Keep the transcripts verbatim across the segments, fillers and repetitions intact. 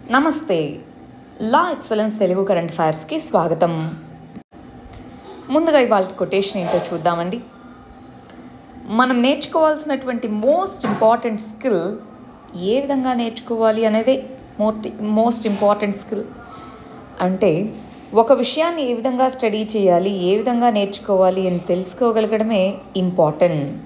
నమస్తే. La excellence Telugu current అఫైర్స్కి స్వాగతం. ముందుగా ఇవాళ కొటేషన్ ఏంటో చూద్దామండి. మనం నేర్చుకోవాల్సినటువంటి మోస్ట్ ఇంపార్టెంట్ స్కిల్ ఏ విధంగా నేర్చుకోవాలి అనేది మోస్ట్ మోస్ట్ ఇంపార్టెంట్ స్కిల్ అంటే ఒక విషయాన్ని ఏ విధంగా స్టడీ చేయాలి, ఏ విధంగా నేర్చుకోవాలి అని తెలుసుకోగలగడమే ఇంపార్టెంట్.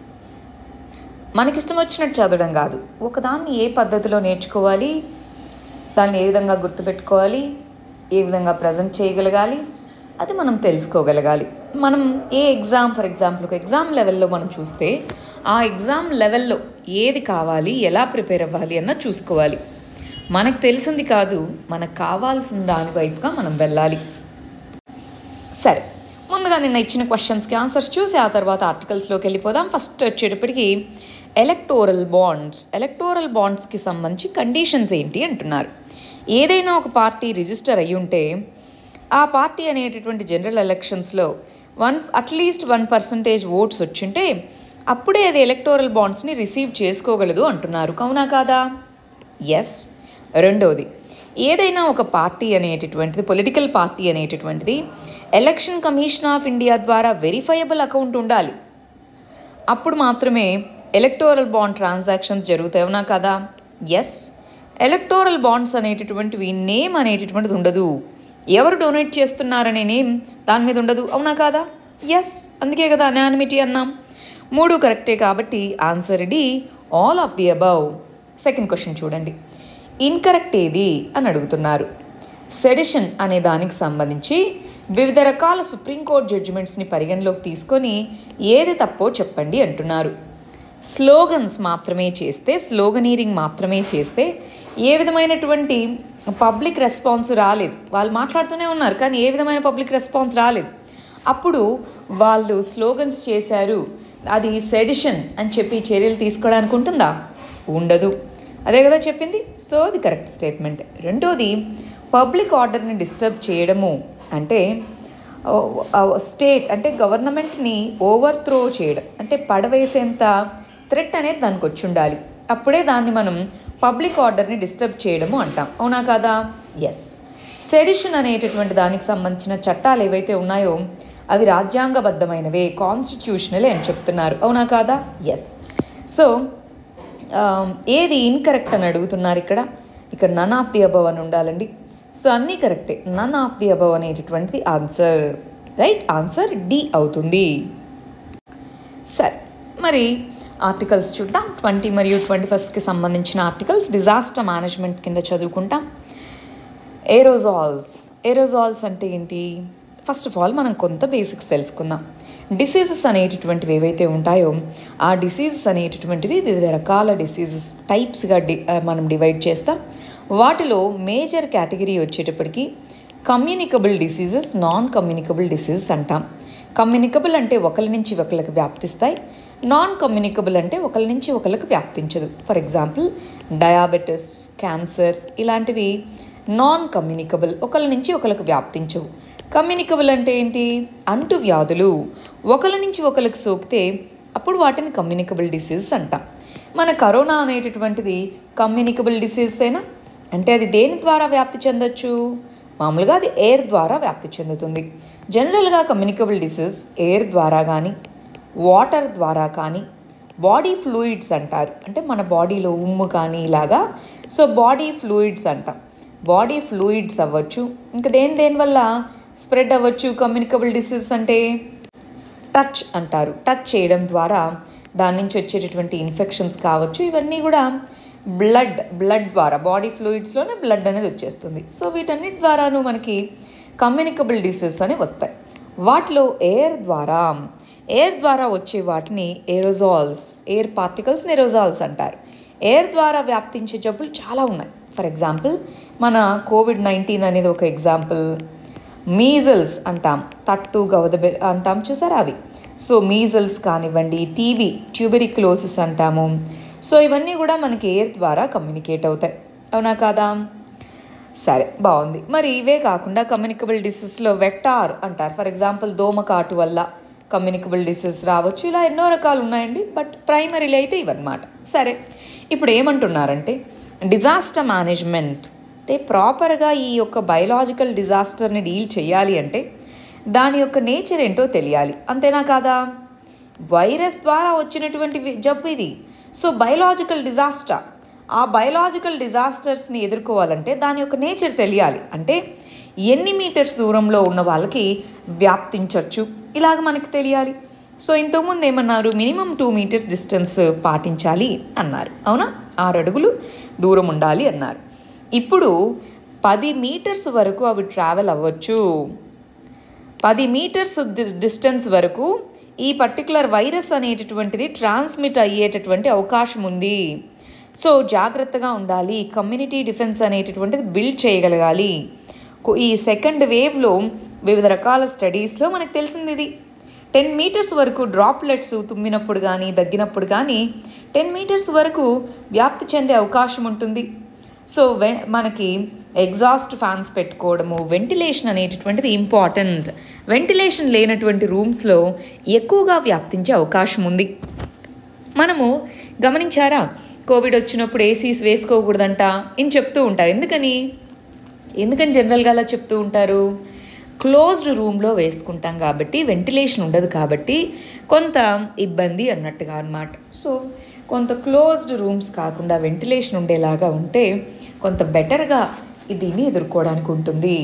మనకిష్టం వచ్చినట్టు చదవడం కాదు. ఒకదాన్ని ఏ పద్ధతిలో నేర్చుకోవాలి, దాన్ని ఏ విధంగా గుర్తుపెట్టుకోవాలి, ఏ విధంగా ప్రజెంట్ చేయగలగాలి, అది మనం తెలుసుకోగలగాలి. మనం ఏ ఎగ్జామ్ ఫర్ ఎగ్జాంపుల్ ఒక ఎగ్జామ్ లెవెల్లో మనం చూస్తే ఆ ఎగ్జామ్ లెవెల్లో ఏది కావాలి, ఎలా ప్రిపేర్ అవ్వాలి అన్న చూసుకోవాలి. మనకు తెలిసింది కాదు, మనకు కావాల్సిన దాని వైపుగా మనం వెళ్ళాలి. సరే, ముందుగా నిన్న ఇచ్చిన క్వశ్చన్స్కి ఆన్సర్స్ చూసి ఆ తర్వాత ఆర్టికల్స్లోకి వెళ్ళిపోదాం. ఫస్ట్ వచ్చేటప్పటికి ఎలక్టోరల్ బాండ్స్ ఎలక్టోరల్ బాండ్స్కి సంబంధించి కండిషన్స్ ఏంటి అంటున్నారు. ఏదైనా ఒక పార్టీ రిజిస్టర్ అయ్యి ఉంటే ఆ పార్టీ అనేటటువంటి జనరల్ ఎలక్షన్స్లో one at least one percentage votes వచ్చింటే అప్పుడే అది ఎలక్టోరల్ బాండ్స్ని రిసీవ్ చేసుకోగలదు అంటున్నారు. అవునా కాదా? ఎస్. రెండవది, ఏదైనా ఒక పార్టీ అనేటటువంటిది పొలిటికల్ పార్టీ అనేటటువంటిది ఎలక్షన్ కమిషన్ ఆఫ్ ఇండియా ద్వారా వెరిఫైయబుల్ అకౌంట్ ఉండాలి. అప్పుడు మాత్రమే ఎలక్టోరల్ బాండ్ ట్రాన్సాక్షన్స్ జరుగుతాయి. అవునా కదా? ఎస్. ఎలక్టోరల్ బాండ్స్ అనేటటువంటివి నేమ్ అనేటటువంటిది ఉండదు. ఎవరు డొనేట్ చేస్తున్నారనే నేమ్ దాని మీద ఉండదు. అవునా కాదా? ఎస్. అందుకే కదా అనానిమిటీ అన్నాం. మూడు కరెక్టే కాబట్టి answer D, all of the above. Second question చూడండి. ఇన్కరెక్ట్ ఏది అని అడుగుతున్నారు. సెడిషన్ అనే దానికి సంబంధించి వివిధ రకాల సుప్రీంకోర్టు జడ్జిమెంట్స్ని పరిగణలోకి తీసుకొని ఏది తప్పో చెప్పండి అంటున్నారు. స్లోగన్స్ మాత్రమే చేస్తే, స్లోగనీరింగ్ మాత్రమే చేస్తే ఏ విధమైనటువంటి పబ్లిక్ రెస్పాన్స్ రాలేదు. వాళ్ళు మాట్లాడుతూనే ఉన్నారు కానీ ఏ విధమైన పబ్లిక్ రెస్పాన్స్ రాలేదు. అప్పుడు వాళ్ళు స్లోగన్స్ చేశారు, అది సెడిషన్ అని చెప్పి చర్యలు తీసుకోవడానికి ఉంటుందా? ఉండదు. అదే కదా చెప్పింది. సో అది కరెక్ట్ స్టేట్మెంట్. రెండోది, పబ్లిక్ ఆర్డర్ని డిస్టర్బ్ చేయడము అంటే స్టేట్ అంటే గవర్నమెంట్ని ఓవర్ త్రో చేయడం అంటే పడవేసేంత థ్రెట్ అనేది దానికి వచ్చి ఉండాలి. అప్పుడే దాన్ని మనం పబ్లిక్ ఆర్డర్ని డిస్టర్బ్ చేయడము అంటాం. అవునా కాదా? ఎస్. సెడిషన్ అనేటటువంటి దానికి సంబంధించిన చట్టాలు ఏవైతే ఉన్నాయో అవి రాజ్యాంగబద్ధమైనవే, కాన్స్టిట్యూషనలే అని చెప్తున్నారు. అవునా కాదా? ఎస్. సో ఏది ఇన్కరెక్ట్ అని అడుగుతున్నారు ఇక్కడ. ఇక్కడ నన్ ఆఫ్ ది అబవ్ అని ఉండాలండి. సో అన్నీ కరెక్టే. నన్ ఆఫ్ ది అబవ్ అనేటటువంటిది ఆన్సర్. రైట్ ఆన్సర్ డి అవుతుంది. సరే, మరి ఆర్టికల్స్ చూద్దాం. ట్వంటీ మరియు ట్వంటీ ఫస్ట్కి సంబంధించిన ఆర్టికల్స్ డిజాస్టర్ మేనేజ్మెంట్ కింద చదువుకుంటాం. ఏరోజాల్స్ ఏరోజాల్స్ అంటే ఏంటి? ఫస్ట్ ఆఫ్ ఆల్ మనం కొంత బేసిక్స్ తెలుసుకుందాం. డిసీజెస్ అనేటటువంటివి ఏవైతే ఉంటాయో ఆ డిసీజెస్ అనేటటువంటివి వివిధ రకాల డిసీజెస్ టైప్స్గా డి మనం డివైడ్ చేస్తాం. వాటిలో మేజర్ కేటగిరీ వచ్చేటప్పటికి communicable diseases, non communicable diseases అంటాం. కమ్యూనికబుల్ అంటే ఒకరి నుంచి ఒకరికి వ్యాప్తిస్తాయి. నాన్ కమ్యూనికబుల్ అంటే ఒకరి నుంచి ఒకరికి వ్యాప్తించదు. ఫర్ ఎగ్జాంపుల్ డయాబెటిస్, క్యాన్సర్స్ ఇలాంటివి నాన్ కమ్యూనికబుల్, ఒకరి నుంచి ఒకరికి వ్యాప్తించవు. కమ్యూనికబుల్ అంటే ఏంటి? అంటు వ్యాధులు ఒకరి నుంచి ఒకరికి సోకితే అప్పుడు వాటిని కమ్యూనికబుల్ డిసీజెస్ అంటాం. మన కరోనా అనేటటువంటిది కమ్యూనికబుల్ డిసీజెస్ అయినా అంటే అది దేని ద్వారా వ్యాప్తి చెందొచ్చు? మామూలుగా అది ఎయిర్ ద్వారా వ్యాప్తి చెందుతుంది. జనరల్గా కమ్యూనికబుల్ డిసీజ్ ఎయిర్ ద్వారా కానీ, వాటర్ ద్వారా కానీ, బాడీ ఫ్లూయిడ్స్ అంటారు. అంటే మన బాడీలో ఉమ్ము కానీ ఇలాగా. సో బాడీ ఫ్లూయిడ్స్ అంటాం. బాడీ ఫ్లూయిడ్స్ అవ్వచ్చు. ఇంకా దేని దేనివల్ల స్ప్రెడ్ అవ్వచ్చు కమ్యూనికబుల్ డిసీజ్ అంటే? టచ్ అంటారు. టచ్ చేయడం ద్వారా దాని నుంచి వచ్చేటటువంటి ఇన్ఫెక్షన్స్ కావచ్చు. ఇవన్నీ కూడా బ్లడ్ బ్లడ్ ద్వారా బాడీ ఫ్లూయిడ్స్లోనే బ్లడ్ అనేది వచ్చేస్తుంది. సో వీటన్నిటి ద్వారాను మనకి కమ్యూనికబుల్ డిసీజెస్ అనేవి వస్తాయి. వాటిలో ఎయిర్ ద్వారా ఎయిర్ ద్వారా వచ్చే వాటిని ఏరోజాల్స్, ఎయిర్ పార్టికల్స్ని ఏరోజాల్స్ అంటారు. ఎయిర్ ద్వారా వ్యాప్తించే జబ్బులు చాలా ఉన్నాయి. ఫర్ ఎగ్జాంపుల్ మన కోవిడ్ నైన్టీన్ అనేది ఒక ఎగ్జాంపుల్. మీజల్స్ అంటాం, తట్టు గవద అంటాం చూసారా అవి. సో మీజల్స్ కానివ్వండి, టీబీ ట్యూబెరిక్యులోసిస్ అంటాము. సో ఇవన్నీ కూడా మనకి ఎయిర్ ద్వారా కమ్యూనికేట్ అవుతాయి. అవునా కాదా? సరే, బాగుంది. మరి ఇవే కాకుండా కమ్యూనికబుల్ డిసీజ్లో వెక్టార్ అంటారు. ఫర్ ఎగ్జాంపుల్ దోమకాటు వల్ల కమ్యూనికబుల్ డిసీజ్ రావచ్చు. ఇలా ఎన్నో రకాలు ఉన్నాయండి. బట్ ప్రైమరీలో అయితే ఇవన్నమాట. సరే, ఇప్పుడు ఏమంటున్నారంటే డిజాస్టర్ మేనేజ్మెంట్ అంటే ప్రాపర్గా ఈ యొక్క బయలాజికల్ డిజాస్టర్ని డీల్ చేయాలి అంటే దాని యొక్క నేచర్ ఏంటో తెలియాలి, అంతేనా కాదా? వైరస్ ద్వారా వచ్చినటువంటి జబ్బు ఇది. సో బయలాజికల్ డిజాస్టర్, ఆ బయలాజికల్ డిజాస్టర్స్ని ఎదుర్కోవాలంటే దాని యొక్క నేచర్ తెలియాలి. అంటే ఎన్ని మీటర్స్ దూరంలో ఉన్న వాళ్ళకి వ్యాప్తించవచ్చు ఇలాగ మనకి తెలియాలి. సో ఇంతకుముందు ఏమన్నారు, మినిమం టూ మీటర్స్ డిస్టెన్స్ పాటించాలి అన్నారు, అవునా? ఆరు అడుగులు దూరం ఉండాలి అన్నారు. ఇప్పుడు పది మీటర్స్ వరకు అవి ట్రావెల్ అవ్వచ్చు. పది మీటర్స్ డిస్టెన్స్ వరకు ఈ పర్టికులర్ వైరస్ అనేటటువంటిది ట్రాన్స్మిట్ అయ్యేటటువంటి అవకాశం ఉంది. సో జాగ్రత్తగా ఉండాలి, కమ్యూనిటీ డిఫెన్స్ అనేటటువంటిది బిల్డ్ చేయగలగాలి. ఈ సెకండ్ వేవ్లో వివిధ రకాల స్టడీస్లో మనకు తెలిసింది ఇది. టెన్ మీటర్స్ వరకు డ్రాప్లెట్స్ తుమ్మినప్పుడు కానీ దగ్గినప్పుడు కానీ టెన్ మీటర్స్ వరకు వ్యాప్తి చెందే అవకాశం ఉంటుంది. సో వె మనకి ఎగ్జాస్ట్ ఫ్యాన్స్ పెట్టుకోవడము, వెంటిలేషన్ అనేటటువంటిది ఇంపార్టెంట్. వెంటిలేషన్ లేనటువంటి రూమ్స్లో ఎక్కువగా వ్యాప్తించే అవకాశం ఉంది. మనము గమనించారా, కోవిడ్ వచ్చినప్పుడు ఏసీస్ వేసుకోకూడదంట అని చెప్తూ ఉంటారు. ఎందుకని ఎందుకని జనరల్గా అలా చెప్తూ ఉంటారు? క్లోజ్డ్ రూమ్లో వేసుకుంటాం కాబట్టి, వెంటిలేషన్ ఉండదు కాబట్టి కొంత ఇబ్బంది అన్నట్టుగా అన్నమాట. సో కొంత క్లోజ్డ్ రూమ్స్ కాకుండా వెంటిలేషన్ ఉండేలాగా ఉంటే కొంత బెటర్గా దీన్ని ఎదుర్కోవడానికి ఉంటుంది.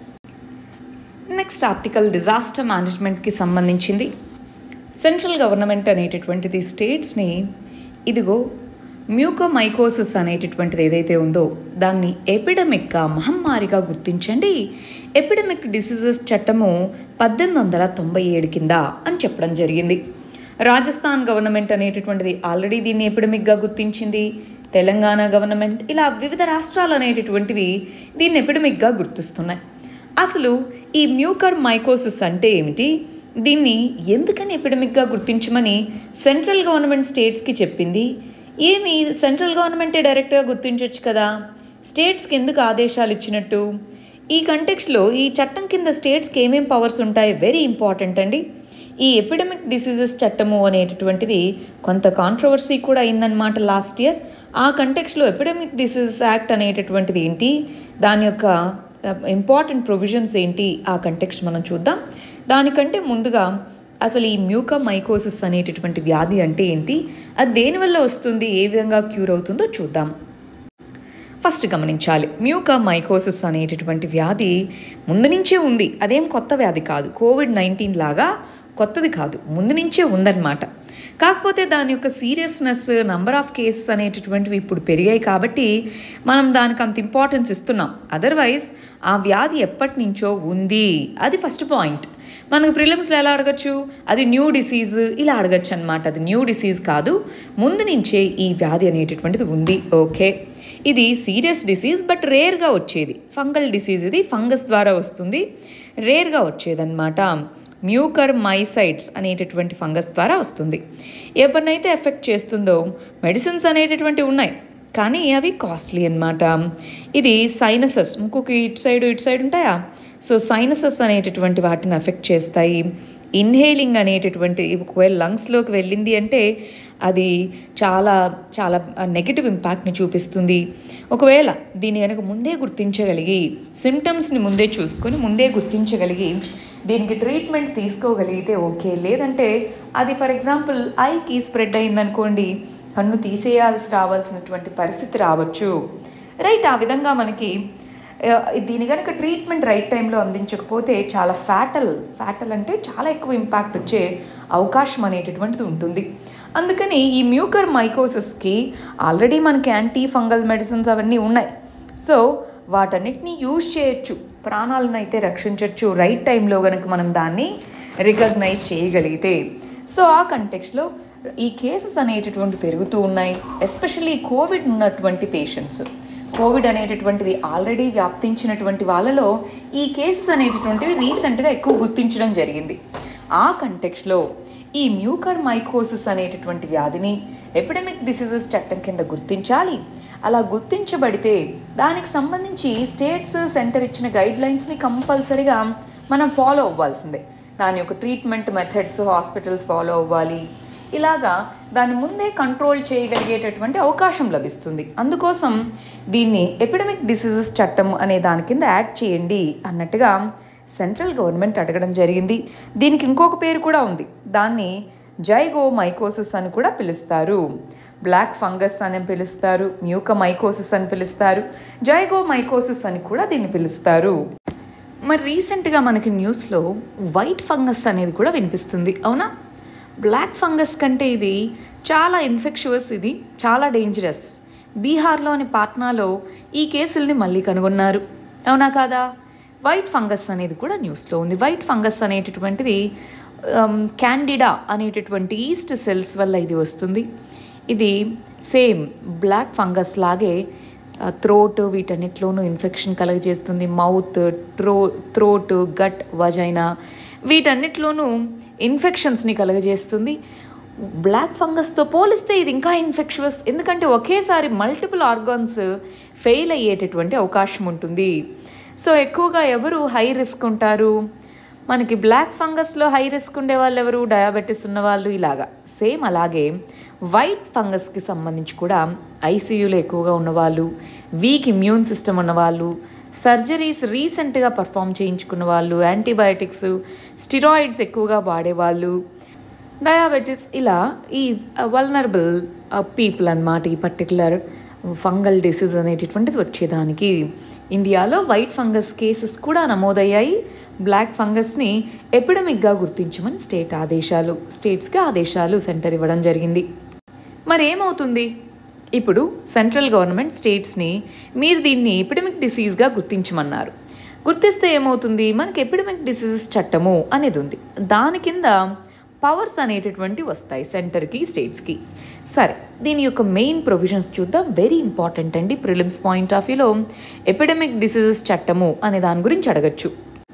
నెక్స్ట్ ఆర్టికల్ డిజాస్టర్ మేనేజ్మెంట్కి సంబంధించింది. సెంట్రల్ గవర్నమెంట్ అనేటటువంటిది స్టేట్స్ని ఇదిగో మ్యూకోమైకోసిస్ అనేటటువంటిది ఏదైతే ఉందో దాన్ని ఎపిడమిక్గా, మహమ్మారిగా గుర్తించండి. ఎపిడమిక్ డిసీజెస్ చట్టము పద్దెనిమిది వందల తొంభై ఏడు కింద అని చెప్పడం జరిగింది. రాజస్థాన్ గవర్నమెంట్ అనేటటువంటిది ఆల్రెడీ దీన్ని ఎపిడమిక్గా గుర్తించింది. తెలంగాణ గవర్నమెంట్, ఇలా వివిధ రాష్ట్రాలు అనేటటువంటివి దీన్ని ఎపిడమిక్గా గుర్తిస్తున్నాయి. అసలు ఈ మ్యూకర్ మైకోసిస్ అంటే ఏమిటి, దీన్ని ఎందుకని ఎపిడమిక్గా గుర్తించమని సెంట్రల్ గవర్నమెంట్ స్టేట్స్కి చెప్పింది? ఏమి సెంట్రల్ గవర్నమెంటే డైరెక్ట్గా గుర్తించవచ్చు కదా, స్టేట్స్కి ఎందుకు ఆదేశాలు ఇచ్చినట్టు? ఈ కంటెక్స్లో ఈ చట్టం కింద స్టేట్స్కి ఏమేం పవర్స్ ఉంటాయి, వెరీ ఇంపార్టెంట్ అండి. ఈ ఎపిడమిక్ డిసీజెస్ చట్టము అనేటటువంటిది కొంత కాంట్రవర్సీ కూడా అయిందనమాట లాస్ట్ ఇయర్. ఆ కంటెక్స్లో ఎపిడమిక్ డిసీజెస్ యాక్ట్ అనేటటువంటిది ఏంటి, దాని యొక్క ఇంపార్టెంట్ ప్రొవిజన్స్ ఏంటి, ఆ కంటెక్స్ట్ మనం చూద్దాం. దానికంటే ముందుగా అసలు ఈ మ్యూకోమైకోసిస్ అనేటటువంటి వ్యాధి అంటే ఏంటి, అది దేనివల్ల వస్తుంది, ఏ విధంగా క్యూర్ అవుతుందో చూద్దాం. ఫస్ట్ గమనించాలి, మ్యూకోమైకోసిస్ అనేటటువంటి వ్యాధి ముందు నుంచే ఉంది, అదేం కొత్త వ్యాధి కాదు. కోవిడ్ నైన్టీన్ లాగా కొత్తది కాదు, ముందు నుంచే ఉందన్నమాట. కాకపోతే దాని యొక్క సీరియస్నెస్, నంబర్ ఆఫ్ కేసెస్ అనేటటువంటివి ఇప్పుడు పెరిగాయి కాబట్టి మనం దానికి అంత ఇంపార్టెన్స్ ఇస్తున్నాం. అదర్వైజ్ ఆ వ్యాధి ఎప్పటి నుంచో ఉంది, అది ఫస్ట్ పాయింట్. మనకు ప్రిలిమ్స్లో ఎలా అడగచ్చు, అది న్యూ డిసీజ్ ఇలా అడగచ్చు అనమాట. అది న్యూ డిసీజ్ కాదు, ముందు నుంచే ఈ వ్యాధి అనేటటువంటిది ఉంది. ఓకే, ఇది సీరియస్ డిసీజ్ బట్ రేర్గా వచ్చేది, ఫంగల్ డిసీజ్, ఇది ఫంగస్ ద్వారా వస్తుంది, రేర్గా వచ్చేదన్నమాట. మ్యూకర్ మైసైట్స్ అనేటటువంటి ఫంగస్ ద్వారా వస్తుంది. ఎవరినైతే ఎఫెక్ట్ చేస్తుందో మెడిసిన్స్ అనేటటువంటివి ఉన్నాయి కానీ అవి కాస్ట్లీ అన్నమాట. ఇది సైనసస్, ముక్కుకి ఇటు సైడ్ ఇటు సైడ్ ఉంటాయా, సో సైనసస్ అనేటటువంటి వాటిని ఎఫెక్ట్ చేస్తాయి. ఇన్హేలింగ్ అనేటటువంటి ఒకవేళ లంగ్స్లోకి వెళ్ళింది అంటే అది చాలా చాలా నెగిటివ్ ఇంపాక్ట్ని చూపిస్తుంది. ఒకవేళ దీన్ని కనుక ముందే గుర్తించగలిగి, సిమ్టమ్స్ని ముందే చూసుకొని ముందే గుర్తించగలిగి దీనికి ట్రీట్మెంట్ తీసుకోగలిగితే ఓకే. లేదంటే అది ఫర్ ఎగ్జాంపుల్ ఐకి స్ప్రెడ్ అయిందనుకోండి, కన్ను తీసేయాల్సి రావాల్సినటువంటి పరిస్థితి రావచ్చు, రైట్. ఆ విధంగా మనకి దీని కనుక ట్రీట్మెంట్ రైట్ టైంలో అందించకపోతే చాలా ఫ్యాటల్ ఫ్యాటల్ అంటే చాలా ఎక్కువ ఇంపాక్ట్ వచ్చే అవకాశం అనేటటువంటిది ఉంటుంది. అందుకని ఈ మ్యూకర్ మైకోసిస్కి ఆల్రెడీ మనకి యాంటీ ఫంగల్ మెడిసిన్స్ అవన్నీ ఉన్నాయి. సో వాటన్నిటినీ యూజ్ చేయొచ్చు, ప్రాణాలను అయితే రక్షించవచ్చు రైట్ టైంలో కనుక మనం దాన్ని రికగ్నైజ్ చేయగలిగితే. సో ఆ కంటెక్స్లో ఈ కేసెస్ అనేటటువంటి పెరుగుతూ ఉన్నాయి. ఎస్పెషల్లీ కోవిడ్ ఉన్నటువంటి పేషెంట్స్, కోవిడ్ అనేటటువంటిది ఆల్రెడీ వ్యాప్తించినటువంటి వాళ్ళలో ఈ కేసెస్ అనేటటువంటివి రీసెంట్గా ఎక్కువ గుర్తించడం జరిగింది. ఆ కంటెక్స్లో ఈ మ్యూకర్ మైకోసిస్ అనేటటువంటి వ్యాధిని ఎపిడమిక్ డిసీజెస్ చట్టం కింద గుర్తించాలి. అలా గుర్తించబడితే దానికి సంబంధించి స్టేట్స్, సెంటర్ ఇచ్చిన గైడ్ లైన్స్ని కంపల్సరీగా మనం ఫాలో అవ్వాల్సిందే. దాని యొక్క ట్రీట్మెంట్ మెథడ్స్ హాస్పిటల్స్ ఫాలో అవ్వాలి. ఇలాగా దాన్ని ముందే కంట్రోల్ చేయగలిగేటటువంటి అవకాశం లభిస్తుంది. అందుకోసం దీన్ని ఎపిడమిక్ డిసీజెస్ చట్టం అనే దాని కింద యాడ్ చేయండి అన్నట్టుగా సెంట్రల్ గవర్నమెంట్ అడగడం జరిగింది. దీనికి ఇంకొక పేరు కూడా ఉంది. దాన్ని జైగోమైకోసిస్ అని కూడా పిలుస్తారు. బ్లాక్ ఫంగస్ అని పిలుస్తారు, మ్యూకమైకోసిస్ అని పిలుస్తారు, జైగోమైకోసిస్ అని కూడా దీన్ని పిలుస్తారు. మరి రీసెంట్గా మనకి న్యూస్లో వైట్ ఫంగస్ అనేది కూడా వినిపిస్తుంది, అవునా? బ్లాక్ ఫంగస్ కంటే ఇది చాలా ఇన్ఫెక్షువస్, ఇది చాలా డేంజరస్. బీహార్లోని పాట్నాలో ఈ కేసుల్ని మళ్ళీ కనుగొన్నారు, అవునా కాదా? వైట్ ఫంగస్ అనేది కూడా న్యూస్లో ఉంది. వైట్ ఫంగస్ అనేటటువంటిది క్యాండిడా అనేటటువంటి ఈస్ట్ సెల్స్ వల్ల ఇది వస్తుంది. ఇది సేమ్ బ్లాక్ ఫంగస్ లాగే థ్రోట్ వీటన్నిటిలోనూ ఇన్ఫెక్షన్ కలుగజేస్తుంది. మౌత్, ట్రో థ్రోట్, గట్, వజైనా వీటన్నిటిలోనూ ఇన్ఫెక్షన్స్ని కలుగజేస్తుంది. బ్లాక్ ఫంగస్తో పోలిస్తే ఇది ఇంకా ఇన్ఫెక్షువస్, ఎందుకంటే ఒకేసారి మల్టిపుల్ ఆర్గాన్స్ ఫెయిల్ అయ్యేటటువంటి అవకాశం ఉంటుంది. సో ఎక్కువగా ఎవరు హై రిస్క్ ఉంటారు? మనకి బ్లాక్ ఫంగస్లో హై రిస్క్ ఉండే వాళ్ళు ఎవరు? డయాబెటీస్ ఉన్నవాళ్ళు. ఇలాగా సేమ్ అలాగే వైట్ ఫంగస్కి సంబంధించి కూడా ఐసీయూలో ఎక్కువగా ఉన్నవాళ్ళు, వీక్ ఇమ్యూన్ సిస్టమ్ ఉన్నవాళ్ళు, సర్జరీస్ రీసెంట్గా పర్ఫామ్ చేయించుకున్న వాళ్ళు, యాంటీబయాటిక్స్, స్టిరాయిడ్స్ ఎక్కువగా వాడేవాళ్ళు, డయాబెటీస్, ఇలా ఈ వల్నరబుల్ పీపుల్ అన్నమాట. ఈ పర్టికులర్ ఫంగల్ డిసీజ్ అనేటటువంటిది వచ్చేదానికి ఇండియాలో వైట్ ఫంగస్ కేసెస్ కూడా నమోదయ్యాయి. బ్లాక్ ఫంగస్ని ఎపిడమిక్గా గుర్తించమని స్టేట్ ఆదేశాలు స్టేట్స్కి ఆదేశాలు సెంటర్ ఇవ్వడం జరిగింది. మరి ఏమవుతుంది ఇప్పుడు? సెంట్రల్ గవర్నమెంట్ స్టేట్స్ని మీరు దీన్ని ఎపిడమిక్ డిసీజ్గా గుర్తించమన్నారు. గుర్తిస్తే ఏమవుతుంది? మనకి ఎపిడమిక్ డిసీజెస్ చట్టము అనేది ఉంది. దాని కింద పవర్స్ అనేటటువంటి వస్తాయి సెంటర్కి, స్టేట్స్కి. సరే, దీని యొక్క మెయిన్ ప్రొవిజన్స్ చూద్దాం. వెరీ ఇంపార్టెంట్ అండి. ప్రిలిమ్స్ పాయింట్ ఆఫ్ వ్యూలో ఎపిడమిక్ డిసీజెస్ చట్టము అనే దాని గురించి అడగచ్చు.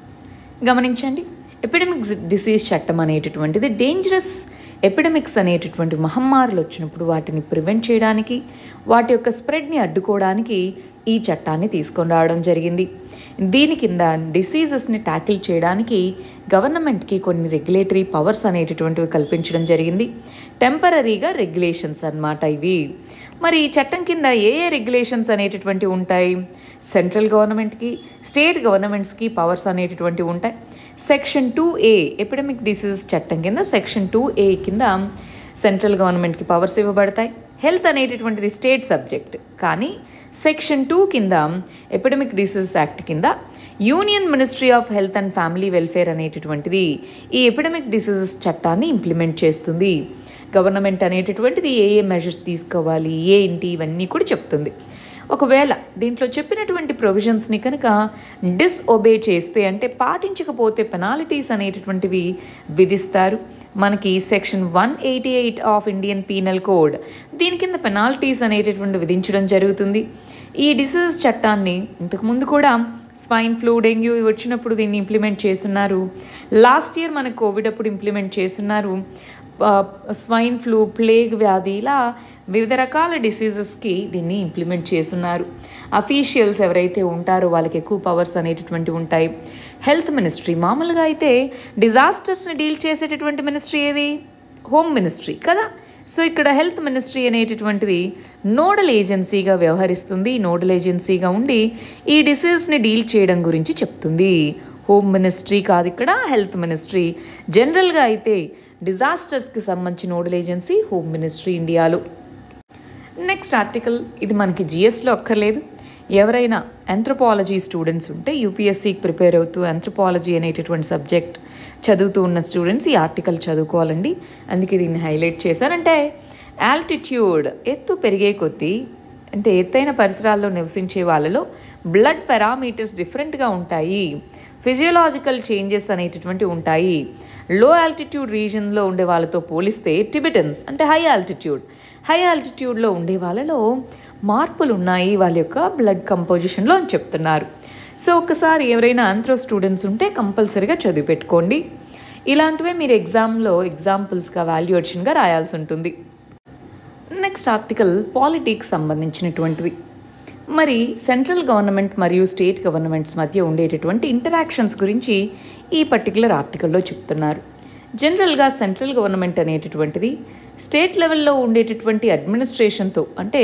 గమనించండి, ఎపిడమిక్ డిసీజ్ చట్టం అనేటటువంటిది డేంజరస్ ఎపిడమిక్స్ అనేటటువంటి మహమ్మారులు వచ్చినప్పుడు వాటిని ప్రివెంట్ చేయడానికి, వాటి యొక్క స్ప్రెడ్ని అడ్డుకోవడానికి ఈ చట్టాన్ని తీసుకొని రావడం జరిగింది. దీని కింద డిసీజెస్ని ట్యాకిల్ చేయడానికి గవర్నమెంట్కి కొన్ని రెగ్యులేటరీ పవర్స్ అనేటటువంటివి కల్పించడం జరిగింది. టెంపరరీగా రెగ్యులేషన్స్ అన్నమాట ఇవి. మరి ఈ చట్టం కింద ఏ ఏ రెగ్యులేషన్స్ అనేటటువంటివి ఉంటాయి? సెంట్రల్ గవర్నమెంట్కి, స్టేట్ గవర్నమెంట్స్కి పవర్స్ అనేటటువంటివి ఉంటాయి. Section two A epidemic disease చట్టం కింద సెక్షన్ టూ ఏ కింద సెంట్రల్ గవర్నమెంట్కి పవర్స్ ఇవ్వబడతాయి. హెల్త్ అనేటటువంటిది స్టేట్ సబ్జెక్ట్, కానీ సెక్షన్ టూ కింద ఎపిడమిక్ డిసీజ్ యాక్ట్ కింద union ministry of health and family welfare అనేటటువంటిది ఈ ఎపిడమిక్ డిసీజెస్ చట్టాన్ని ఇంప్లిమెంట్ చేస్తుంది. గవర్నమెంట్ అనేటటువంటిది ఏ ఏ మెజర్స్ తీసుకోవాలి, ఏంటి, ఇవన్నీ కూడా చెప్తుంది. ఒకవేళ దీంట్లో చెప్పినటువంటి ప్రొవిజన్స్ని కనుక డిస్ఒబే చేస్తే, అంటే పాటించకపోతే పెనాల్టీస్ అనేటటువంటివి విధిస్తారు. మనకి section one eighty eight of Indian penal code దీని కింద పెనాల్టీస్ అనేటటువంటి విధించడం జరుగుతుంది. ఈ డిసీజ్ చట్టాన్ని ఇంతకుముందు కూడా స్వైన్ ఫ్లూ, డెంగ్యూ వచ్చినప్పుడు దీన్ని ఇంప్లిమెంట్ చేస్తున్నారు. లాస్ట్ ఇయర్ మనకు కోవిడ్ అప్పుడు ఇంప్లిమెంట్ చేస్తున్నారు. స్వైన్ ఫ్లూ, ప్లేగ్ వ్యాధి, ఇలా వివిధ రకాల డిసీజెస్కి దీన్ని ఇంప్లిమెంట్ చేస్తున్నారు. అఫీషియల్స్ ఎవరైతే ఉంటారో వాళ్ళకి ఎక్కువ పవర్స్ అనేటటువంటివి ఉంటాయి. హెల్త్ మినిస్ట్రీ, మామూలుగా అయితే డిజాస్టర్స్ని డీల్ చేసేటటువంటి మినిస్ట్రీ ఏది? హోమ్ మినిస్ట్రీ కదా. సో ఇక్కడ హెల్త్ మినిస్ట్రీ అనేటటువంటిది నోడల్ ఏజెన్సీగా వ్యవహరిస్తుంది. నోడల్ ఏజెన్సీగా ఉండి ఈ డిసీజ్ని డీల్ చేయడం గురించి చెప్తుంది. హోమ్ మినిస్ట్రీ కాదు, ఇక్కడ హెల్త్ మినిస్ట్రీ. జనరల్గా అయితే డిజాస్టర్స్కి సంబంధించి నోడల్ ఏజెన్సీ హోమ్ మినిస్ట్రీ ఇండియాలో. నెక్స్ట్ ఆర్టికల్, ఇది మనకి జిఎస్లో అక్కర్లేదు. ఎవరైనా ఆంథ్రోపాలజీ స్టూడెంట్స్ ఉంటే యూపీఎస్సీకి ప్రిపేర్ అవుతూ ఆంథ్రోపాలజీ అనేటటువంటి సబ్జెక్ట్ చదువుతూ ఉన్న స్టూడెంట్స్ ఈ ఆర్టికల్ చదువుకోవాలండి. అందుకే దీన్ని హైలైట్ చేశారంటే ఆల్టిట్యూడ్, ఎత్తు పెరిగే కొద్దీ, అంటే ఎత్తైన పరిసరాల్లో నివసించే వాళ్ళలో బ్లడ్ పారామీటర్స్ డిఫరెంట్గా ఉంటాయి. ఫిజియోలాజికల్ చేంజెస్ అనేటటువంటి ఉంటాయి. లో ఆల్టిట్యూడ్ రీజన్లో ఉండే వాళ్ళతో పోలిస్తే టిబెటన్స్ అంటే హై ఆల్టిట్యూడ్ హై ఆల్టిట్యూడ్లో ఉండే వాళ్ళలో మార్పులు ఉన్నాయి వాళ్ళ యొక్క బ్లడ్ కంపోజిషన్లో అని చెప్తున్నారు. సో ఒకసారి ఎవరైనా ఆంథ్రో స్టూడెంట్స్ ఉంటే కంపల్సరీగా చదివి పెట్టుకోండి. ఇలాంటివే మీరు ఎగ్జామ్లో ఎగ్జాంపుల్స్గా వాల్యుయేషన్గా రాయాల్సి ఉంటుంది. నెక్స్ట్ ఆర్టికల్ పాలిటిక్స్ సంబంధించినటువంటిది. మరి సెంట్రల్ గవర్నమెంట్ మరియు స్టేట్ గవర్నమెంట్స్ మధ్య ఉండేటటువంటి ఇంటరాక్షన్స్ గురించి ఈ పర్టికులర్ ఆర్టికల్లో చెప్తున్నారు. జనరల్గా సెంట్రల్ గవర్నమెంట్ అనేటటువంటిది స్టేట్ లెవెల్లో ఉండేటటువంటి అడ్మినిస్ట్రేషన్తో, అంటే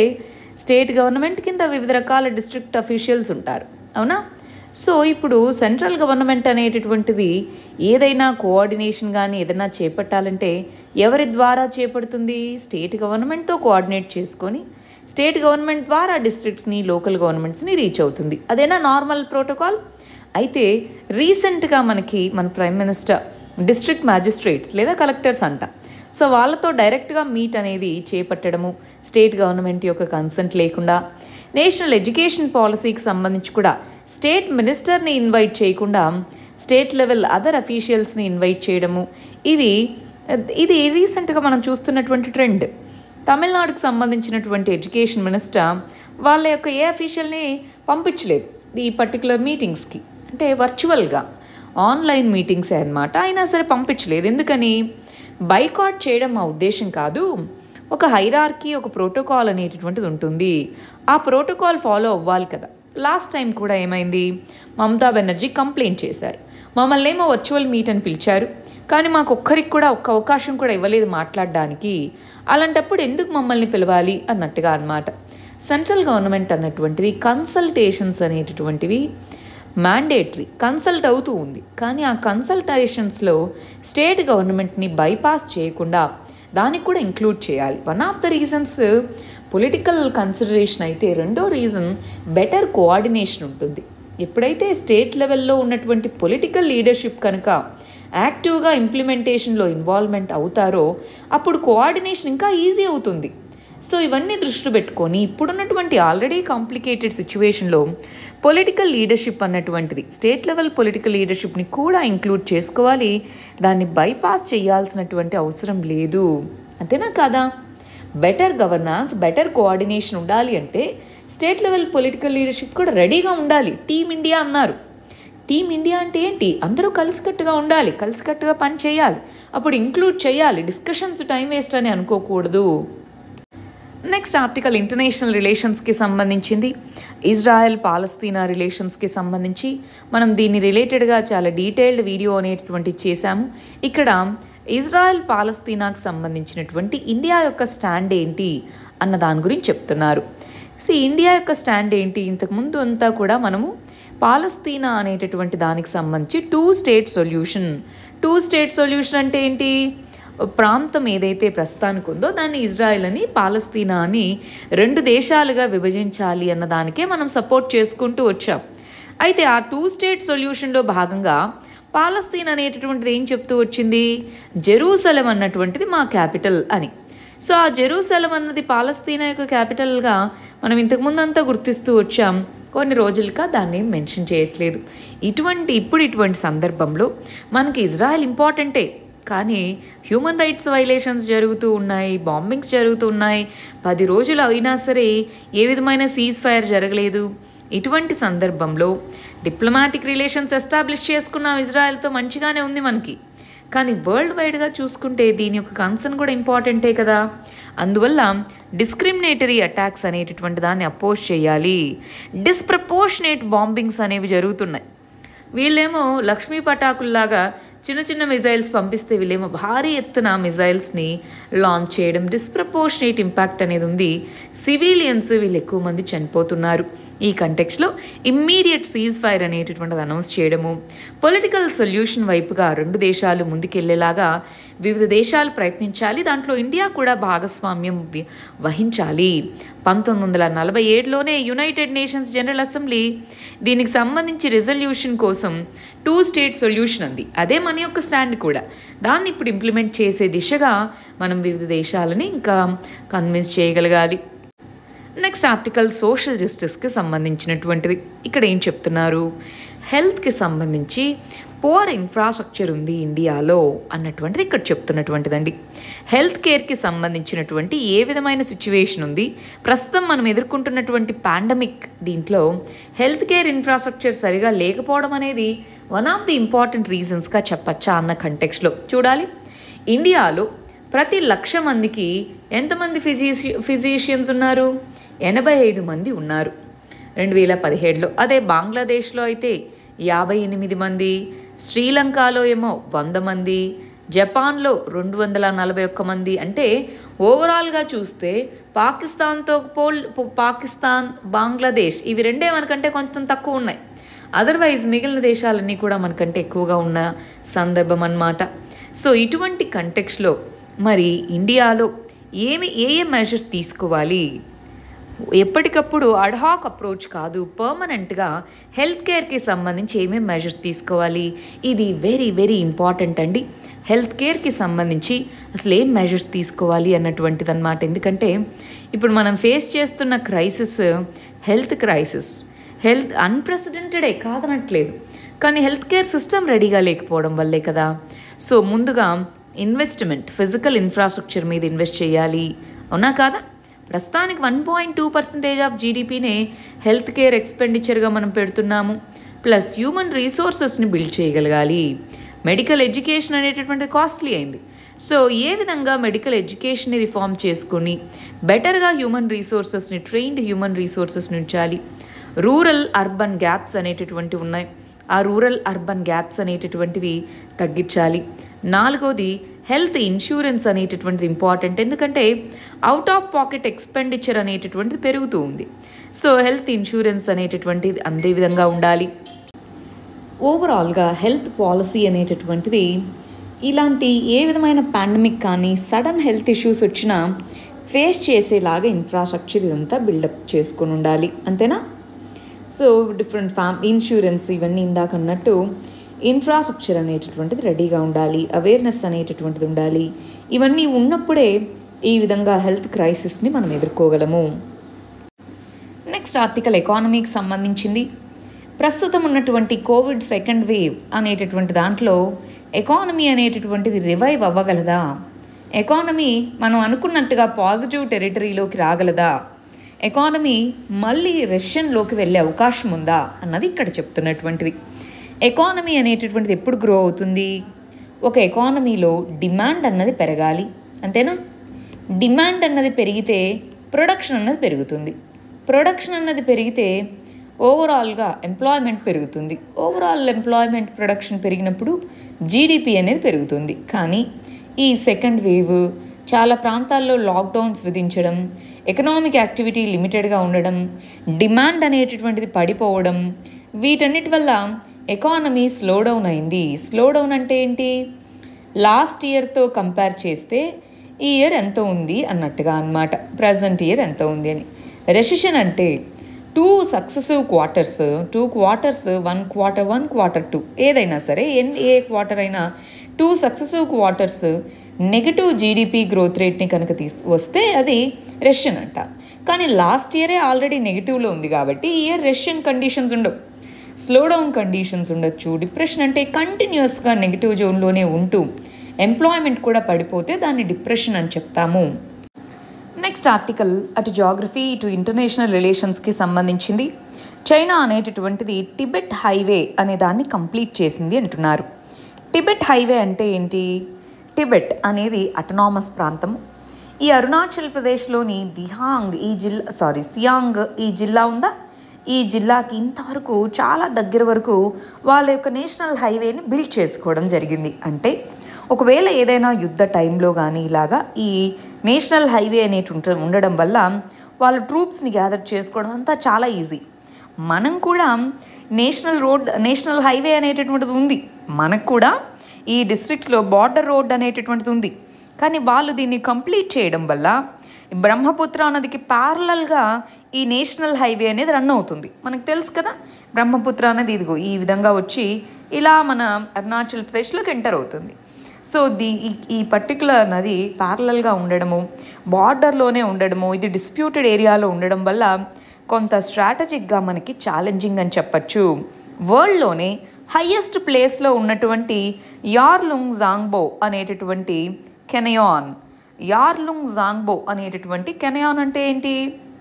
స్టేట్ గవర్నమెంట్ కింద వివిధ రకాల డిస్ట్రిక్ట్ అఫీషియల్స్ ఉంటారు, అవునా? సో ఇప్పుడు సెంట్రల్ గవర్నమెంట్ అనేటటువంటిది ఏదైనా కోఆర్డినేషన్ కానీ ఏదైనా చేపట్టాలంటే ఎవరి ద్వారా చేపడుతుంది? స్టేట్ గవర్నమెంట్తో కోఆర్డినేట్ చేసుకొని స్టేట్ గవర్నమెంట్ ద్వారా డిస్ట్రిక్ట్స్ని, లోకల్ గవర్నమెంట్స్ని రీచ్ అవుతుంది. అదేనా నార్మల్ ప్రోటోకాల్? అయితే రీసెంట్గా మనకి మన ప్రైమ్ మినిస్టర్ డిస్ట్రిక్ట్ మ్యాజిస్ట్రేట్స్ లేదా కలెక్టర్స్ అంట, సో వాళ్ళతో డైరెక్ట్గా మీట్ అనేది చేపట్టడము, స్టేట్ గవర్నమెంట్ యొక్క కన్సెంట్ లేకుండా, నేషనల్ ఎడ్యుకేషన్ పాలసీకి సంబంధించి కూడా స్టేట్ మినిస్టర్ని ఇన్వైట్ చేయకుండా స్టేట్ లెవెల్ అదర్ అఫీషియల్స్ని ఇన్వైట్ చేయడము, ఇవి ఇది రీసెంట్గా మనం చూస్తున్నటువంటి ట్రెండ్. తమిళనాడుకు సంబంధించినటువంటి ఎడ్యుకేషన్ మినిస్టర్ వాళ్ళ యొక్క ఏ అఫీషియల్ని పంపించలేదు ఈ పర్టికులర్ మీటింగ్స్కి, అంటే వర్చువల్గా ఆన్లైన్ మీటింగ్సే అన్నమాట. అయినా సరే పంపించలేదు. ఎందుకని? బైకాట్ చేయడం మా ఉద్దేశం కాదు, ఒక హైరార్కీ, ఒక ప్రోటోకాల్ అనేటటువంటిది ఉంటుంది, ఆ ప్రోటోకాల్ ఫాలో అవ్వాలి కదా. లాస్ట్ టైం కూడా ఏమైంది, మమతా బెనర్జీ కంప్లైంట్ చేశారు, మమ్మల్ని ఏమో వర్చువల్ మీట్ అని పిలిచారు కానీ మాకు ఒక్కరికి కూడా ఒక్క అవకాశం కూడా ఇవ్వలేదు మాట్లాడడానికి, అలాంటప్పుడు ఎందుకు మమ్మల్ని పిలవాలి అన్నట్టుగా అన్నమాట. సెంట్రల్ గవర్నమెంట్ అన్నటువంటిది కన్సల్టేషన్స్ అనేటటువంటివి మ్యాండేటరీ, కన్సల్ట్ అవుతూ ఉంది, కానీ ఆ కన్సల్టేషన్స్లో స్టేట్ గవర్నమెంట్ని బైపాస్ చేయకుండా దానికి కూడా ఇంక్లూడ్ చేయాలి. One of the reasons political consideration అయితే, రెండో రీజన్ బెటర్ కోఆర్డినేషన్ ఉంటుంది. ఎప్పుడైతే స్టేట్ లెవెల్లో ఉన్నటువంటి పొలిటికల్ లీడర్షిప్ కనుక యాక్టివ్గా ఇంప్లిమెంటేషన్లో ఇన్వాల్వ్మెంట్ అవుతారో అప్పుడు కోఆర్డినేషన్ ఇంకా ఈజీ అవుతుంది. సో ఇవన్నీ దృష్టిలో పెట్టుకొని ఇప్పుడున్నటువంటి ఆల్రెడీ కాంప్లికేటెడ్ సిచ్యువేషన్లో పొలిటికల్ లీడర్షిప్ అన్నటువంటిది, స్టేట్ లెవెల్ పొలిటికల్ లీడర్షిప్ని కూడా ఇంక్లూడ్ చేసుకోవాలి, దాన్ని బైపాస్ చేయాల్సినటువంటి అవసరం లేదు. అంతేనా కాదా? బెటర్ గవర్నెన్స్, బెటర్ కోఆర్డినేషన్ ఉండాలి అంటే స్టేట్ లెవెల్ పొలిటికల్ లీడర్షిప్ కూడా రెడీగా ఉండాలి. టీమ్ ఇండియా అన్నారు. టీమ్ ఇండియా అంటే ఏంటి? అందరూ కలిసికట్టుగా ఉండాలి, కలిసికట్టుగా పని చేయాలి, అప్పుడు ఇంక్లూడ్ చేయాలి. డిస్కషన్స్ టైం వేస్ట్ అని అనుకోకూడదు. నెక్స్ట్ ఆర్టికల్ ఇంటర్నేషనల్ రిలేషన్స్కి సంబంధించింది, ఇజ్రాయెల్ పాలస్తీనా రిలేషన్స్కి సంబంధించి మనం దీన్ని రిలేటెడ్గా చాలా డీటెయిల్డ్ వీడియో అనేటటువంటి చేశాము. ఇక్కడ ఇజ్రాయెల్ పాలస్తీనాకు సంబంధించినటువంటి ఇండియా యొక్క స్టాండ్ ఏంటి అన్న దాని గురించి చెప్తున్నారు. సో ఇండియా యొక్క స్టాండ్ ఏంటి? ఇంతకుముందు అంతా కూడా మనము పాలస్తీనా అనేటటువంటి దానికి సంబంధించి two state solution, two state solution అంటే ఏంటి? ప్రాంతం ఏదైతే ప్రస్తుతానికి ఉందో దాన్ని ఇజ్రాయెల్ అని, పాలస్తీనా అని రెండు దేశాలుగా విభజించాలి అన్న దానికే మనం సపోర్ట్ చేసుకుంటూ వచ్చాం. అయితే ఆ టూ స్టేట్ సొల్యూషన్లో భాగంగా పాలస్తీనా అనేటటువంటిది ఏం చెప్తూ వచ్చింది? జెరూసలం అన్నటువంటిది మా క్యాపిటల్ అని. సో ఆ జెరూసలం అన్నది పాలస్తీనా యొక్క క్యాపిటల్గా మనం ఇంతకుముందు అంతా గుర్తిస్తూ వచ్చాం, కొన్ని రోజులుగా దాన్ని మెన్షన్ చేయట్లేదు. ఇటువంటి ఇప్పుడు ఇటువంటి సందర్భంలో మనకి ఇజ్రాయెల్ ఇంపార్టెంటే, కానీ హ్యూమన్ రైట్స్ వైలేషన్స్ జరుగుతూ ఉన్నాయి, బాంబింగ్స్ జరుగుతూ ఉన్నాయి, పది రోజులు అయినా సరే ఏ విధమైన సీజ్ ఫైర్ జరగలేదు. ఇటువంటి సందర్భంలో డిప్లొమాటిక్ రిలేషన్స్ ఎస్టాబ్లిష్ చేసుకున్నాం ఇజ్రాయెల్తో, మంచిగానే ఉంది మనకి, కానీ వరల్డ్ వైడ్గా చూసుకుంటే దీని యొక్క కన్సర్న్ కూడా ఇంపార్టెంటే కదా. అందువల్ల డిస్క్రిమినేటరీ అటాక్స్ అనేటటువంటి దాన్ని అపోజ్ చేయాలి. డిస్ప్రపోర్షనేట్ బాంబింగ్స్ అనేవి జరుగుతున్నాయి. వీళ్ళేమో లక్ష్మీ పటాకుల్లాగా చిన్న చిన్న మిజైల్స్ పంపిస్తే వీళ్ళేమో భారీ ఎత్తున మిజైల్స్ని లాంచ్ చేయడం, డిస్ప్రపోర్షనేట్ ఇంపాక్ట్ అనేది ఉంది. సివిలియన్స్ వీళ్ళు ఎక్కువ మంది చనిపోతున్నారు. ఈ కంటెక్స్లో ఇమ్మీడియట్ సీజ్ ఫైర్ అనేటటువంటిది అనౌన్స్ చేయడము, పొలిటికల్ సొల్యూషన్ వైపుగా రెండు దేశాలు ముందుకెళ్లేలాగా వివిధ దేశాలు ప్రయత్నించాలి, దాంట్లో ఇండియా కూడా భాగస్వామ్యం వహించాలి. పంతొమ్మిది వందల నలభై ఏడులోనే యునైటెడ్ నేషన్స్ జనరల్ అసెంబ్లీ దీనికి సంబంధించి రెజల్యూషన్ కోసం టూ స్టేట్ సొల్యూషన్ అంది. అదే మన యొక్క స్టాండ్ కూడా. దాన్ని ఇప్పుడు ఇంప్లిమెంట్ చేసే దిశగా మనం వివిధ దేశాలని ఇంకా కన్విన్స్ చేయగలగాలి. నెక్స్ట్ ఆర్టికల్ సోషల్ జస్టిస్కి సంబంధించినటువంటిది. ఇక్కడ ఏం చెప్తున్నారు? హెల్త్కి సంబంధించి పోర్ ఇన్ఫ్రాస్ట్రక్చర్ ఉంది ఇండియాలో అన్నటువంటిది ఇక్కడ చెప్తున్నటువంటిదండి. హెల్త్ కేర్కి సంబంధించినటువంటి ఏ విధమైన సిచ్యువేషన్ ఉంది, ప్రస్తుతం మనం ఎదుర్కొంటున్నటువంటి పాండమిక్ దీంట్లో హెల్త్ కేర్ ఇన్ఫ్రాస్ట్రక్చర్ సరిగా లేకపోవడం అనేది వన్ ఆఫ్ ది ఇంపార్టెంట్ రీజన్స్గా చెప్పచ్చా అన్న కంటెక్స్లో చూడాలి. ఇండియాలో ప్రతి లక్ష మందికి ఎంతమంది ఫిజీషి ఫిజీషియన్స్ ఉన్నారు? ఎనభై ఐదు మంది ఉన్నారు రెండు వేల పదిహేడులో. అదే బంగ్లాదేశ్లో అయితే యాభై ఎనిమిది మంది, శ్రీలంకలో ఏమో వంద మంది, జపాన్లో రెండు వందల నలభై ఒక్క మంది. అంటే ఓవరాల్గా చూస్తే పాకిస్తాన్తో పోల్ పాకిస్తాన్, బంగ్లాదేశ్ ఇవి రెండే మనకంటే కొంచెం తక్కువ ఉన్నాయి. అదర్వైజ్ మిగిలిన దేశాలన్నీ కూడా మనకంటే ఎక్కువగా ఉన్న సందర్భం అన్నమాట. సో ఇటువంటి కంటెక్స్లో మరి ఇండియాలో ఏమి ఏ ఏ మెజర్స్ తీసుకోవాలి? ఎప్పటికప్పుడు అడ్హాక్ అప్రోచ్ కాదు, పర్మనెంట్గా హెల్త్ కేర్కి సంబంధించి ఏమేమి మెజర్స్ తీసుకోవాలి? ఇది వెరీ వెరీ ఇంపార్టెంట్ అండి. హెల్త్ కేర్కి సంబంధించి అసలు ఏం మెజర్స్ తీసుకోవాలి అన్నటువంటిది అన్నమాట. ఎందుకంటే ఇప్పుడు మనం ఫేస్ చేస్తున్న క్రైసిస్ హెల్త్ క్రైసిస్. హెల్త్ అన్ప్రెసిడెంటెడే కాదనట్లేదు, కానీ హెల్త్ కేర్ సిస్టమ్ రెడీగా లేకపోవడం వల్లే కదా. సో ముందుగా ఇన్వెస్ట్మెంట్, ఫిజికల్ ఇన్ఫ్రాస్ట్రక్చర్ మీద ఇన్వెస్ట్ చేయాలి, అవునా కాదా? ప్రస్తుతానికి one point two percentage of జీడిపినే హెల్త్ కేర్ ఎక్స్పెండిచర్గా మనం పెడుతున్నాము. ప్లస్ హ్యూమన్ రీసోర్సెస్ని బిల్డ్ చేయగలగాలి. మెడికల్ ఎడ్యుకేషన్ అనేటటువంటి కాస్ట్లీ అయింది. సో ఏ విధంగా మెడికల్ ఎడ్యుకేషన్ని రిఫార్మ్ చేసుకొని బెటర్గా హ్యూమన్ రీసోర్సెస్ని, ట్రైన్డ్ హ్యూమన్ రీసోర్సెస్ని ఉంచాలి. రూరల్ అర్బన్ గ్యాప్స్ అనేటటువంటివి ఉన్నాయి, ఆ రూరల్ అర్బన్ గ్యాప్స్ అనేటటువంటివి తగ్గించాలి. నాలుగోది హెల్త్ ఇన్సూరెన్స్ అనేటటువంటిది ఇంపార్టెంట్. ఎందుకంటే అవుట్ ఆఫ్ పాకెట్ ఎక్స్పెండిచర్ అనేటటువంటిది పెరుగుతూ ఉంది. సో హెల్త్ ఇన్సూరెన్స్ అనేటటువంటిది అందే విధంగా ఉండాలి. ఓవరాల్గా హెల్త్ పాలసీ అనేటటువంటిది ఇలాంటి ఏ విధమైన పాండమిక్ కానీ సడన్ హెల్త్ ఇష్యూస్ వచ్చినా ఫేస్ చేసేలాగా ఇన్ఫ్రాస్ట్రక్చర్ ఇదంతా బిల్డప్ చేసుకొని ఉండాలి, అంతేనా? సో డిఫరెంట్ ఫ్యామ్ ఇన్సూరెన్స్ ఇవన్నీ ఇందాక అన్నట్టు ఇన్ఫ్రాస్ట్రక్చర్ అనేటటువంటిది రెడీగా ఉండాలి, అవేర్నెస్ అనేటటువంటిది ఉండాలి. ఇవన్నీ ఉన్నప్పుడే ఈ విధంగా హెల్త్ క్రైసిస్ని మనం ఎదుర్కోగలము. నెక్స్ట్ ఆర్టికల్ ఎకానమీకి సంబంధించింది. ప్రస్తుతం ఉన్నటువంటి కోవిడ్ సెకండ్ వేవ్ అనేటటువంటి దాంట్లో ఎకానమీ అనేటటువంటిది రివైవ్ అవ్వగలదా? ఎకానమీ మనం అనుకున్నట్టుగా పాజిటివ్ టెరిటరీలోకి రాగలదా? ఎకానమీ మళ్ళీ రెషన్లోకి వెళ్ళే అవకాశం ఉందా అన్నది ఇక్కడ చెప్తున్నటువంటిది. ఎకానమీ అనేటటువంటిది ఎప్పుడు గ్రో అవుతుంది? ఒక ఎకానమీలో డిమాండ్ అన్నది పెరగాలి, అంతేనా? డిమాండ్ అన్నది పెరిగితే ప్రొడక్షన్ అన్నది పెరుగుతుంది. ప్రొడక్షన్ అన్నది పెరిగితే ఓవరాల్గా ఎంప్లాయ్మెంట్ పెరుగుతుంది. ఓవరాల్ ఎంప్లాయ్మెంట్, ప్రొడక్షన్ పెరిగినప్పుడు జీడిపి అనేది పెరుగుతుంది. కానీ ఈ సెకండ్ వేవ్ చాలా ప్రాంతాల్లో లాక్డౌన్స్ విధించడం, ఎకనామిక్ యాక్టివిటీ లిమిటెడ్గా ఉండడం, డిమాండ్ అనేటటువంటిది పడిపోవడం, వీటన్నిటి వల్ల ఎకానమీ స్లో డౌన్ అయింది. స్లో డౌన్ అంటే ఏంటి? లాస్ట్ ఇయర్తో కంపేర్ చేస్తే ఈ ఇయర్ ఎంత ఉంది అన్నట్టుగా అన్నమాట. ప్రజెంట్ ఇయర్ ఎంత ఉంది అని. రెసిషన్ అంటే two successive quarters, two quarters, one quarter one quarter two, ఏదైనా సరే ఎన్ ఏ క్వార్టర్ అయినా two successive quarters negative GDP growth రేట్ని కనుక తీసు వస్తే అది రెసిషన్ అంట. కానీ లాస్ట్ ఇయరే ఆల్రెడీ నెగిటివ్లో ఉంది కాబట్టి ఈ ఇయర్ రెసిషన్ కండిషన్స్ ఉండవు, స్లో డౌన్ కండిషన్స్ ఉండొచ్చు. డిప్రెషన్ అంటే కంటిన్యూస్గా నెగిటివ్ జోన్లోనే ఉంటూ ఎంప్లాయ్మెంట్ కూడా పడిపోతే దాన్ని డిప్రెషన్ అని చెప్తాము. నెక్స్ట్ ఆర్టికల్ అటు జాగ్రఫీ ఇటు ఇంటర్నేషనల్ రిలేషన్స్కి సంబంధించింది. చైనా అనేటటువంటిది టిబెట్ హైవే అనే దాన్ని కంప్లీట్ చేసింది అంటున్నారు. టిబెట్ హైవే అంటే ఏంటి? టిబెట్ అనేది అటనామస్ ప్రాంతం. ఈ అరుణాచల్ ప్రదేశ్లోని దిహాంగ్ ఈ జిల్లా సారీ సియాంగ్ ఈ జిల్లా ఉందా, ఈ జిల్లాకి ఇంతవరకు చాలా దగ్గర వరకు వాళ్ళ యొక్క నేషనల్ హైవేని బిల్డ్ చేసుకోవడం జరిగింది. అంటే ఒకవేళ ఏదైనా యుద్ధ టైంలో కానీ ఇలాగా ఈ నేషనల్ హైవే అనేటి ఉండడం వల్ల వాళ్ళ ట్రూప్స్ని గ్యాదర్ చేసుకోవడం అంతా చాలా ఈజీ. మనం కూడా నేషనల్ రోడ్ నేషనల్ హైవే అనేటటువంటిది ఉంది, మనకు కూడా ఈ డిస్ట్రిక్ట్స్లో బార్డర్ రోడ్ అనేటటువంటిది ఉంది. కానీ వాళ్ళు దీన్ని కంప్లీట్ చేయడం వల్ల బ్రహ్మపుత్ర నదికి ప్యారలల్గా ఈ నేషనల్ హైవే అనేది రన్ అవుతుంది. మనకు తెలుసు కదా, బ్రహ్మపుత్ర అనేది ఇదిగో ఈ విధంగా వచ్చి ఇలా మన అరుణాచల్ ప్రదేశ్లోకి ఎంటర్ అవుతుంది. సో ది ఈ పర్టికులర్ నది ప్యారలల్గా ఉండడము, బార్డర్లోనే ఉండడము, ఇది డిస్ప్యూటెడ్ ఏరియాలో ఉండడం వల్ల కొంత స్ట్రాటజిక్గా మనకి ఛాలెంజింగ్ అని చెప్పచ్చు. వరల్డ్లోనే హయ్యెస్ట్ ప్లేస్లో ఉన్నటువంటి యార్లుంగ్ జాంగ్బో అనేటటువంటి కెనయాన్, యార్లుంగ్ జాంగ్బో అనేటటువంటి కెనయాన్ అంటే ఏంటి?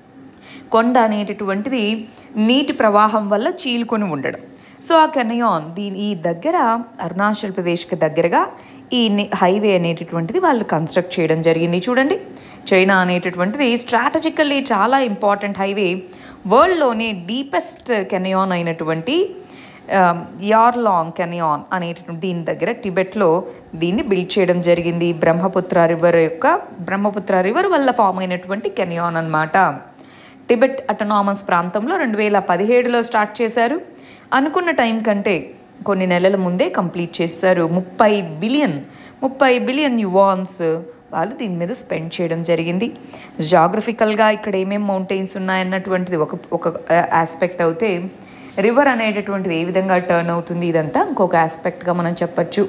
కొండ అనేటటువంటిది నీటి ప్రవాహం వల్ల చీలుకొని ఉండడం. సో ఆ కెనయాన్ దీని ఈ దగ్గర అరుణాచల్ ప్రదేశ్కి దగ్గరగా ఈ హైవే అనేటటువంటిది వాళ్ళు కన్స్ట్రక్ట్ చేయడం జరిగింది. చూడండి, చైనా అనేటటువంటిది స్ట్రాటజికల్లీ చాలా ఇంపార్టెంట్ హైవే. వరల్డ్లోనే డీపెస్ట్ కెనయాన్ అయినటువంటి యార్లాంగ్ కెనియాన్ అనేటటువంటి దీని దగ్గర టిబెట్లో దీన్ని బిల్డ్ చేయడం జరిగింది. బ్రహ్మపుత్ర రివర్ యొక్క బ్రహ్మపుత్ర రివర్ వల్ల ఫామ్ అయినటువంటి కెనియాన్ అన్నమాట. టిబెట్ అటోనామస్ ప్రాంతంలో రెండు వేల పదిహేడులో స్టార్ట్ చేశారు. అనుకున్న టైం కంటే కొన్ని నెలల ముందే కంప్లీట్ చేశారు. ముప్పై బిలియన్ ముప్పై బిలియన్ యువాన్స్ వాళ్ళు దీని మీద స్పెండ్ చేయడం జరిగింది. జాగ్రఫికల్గా ఇక్కడ ఏమేమి మౌంటైన్స్ ఉన్నాయన్నటువంటిది ఒక ఒక ఆస్పెక్ట్ అయితే, రివర్ అనేటటువంటిది ఏ విధంగా టర్న్ అవుతుంది ఇదంతా ఇంకొక ఆస్పెక్ట్గా మనం చెప్పచ్చు.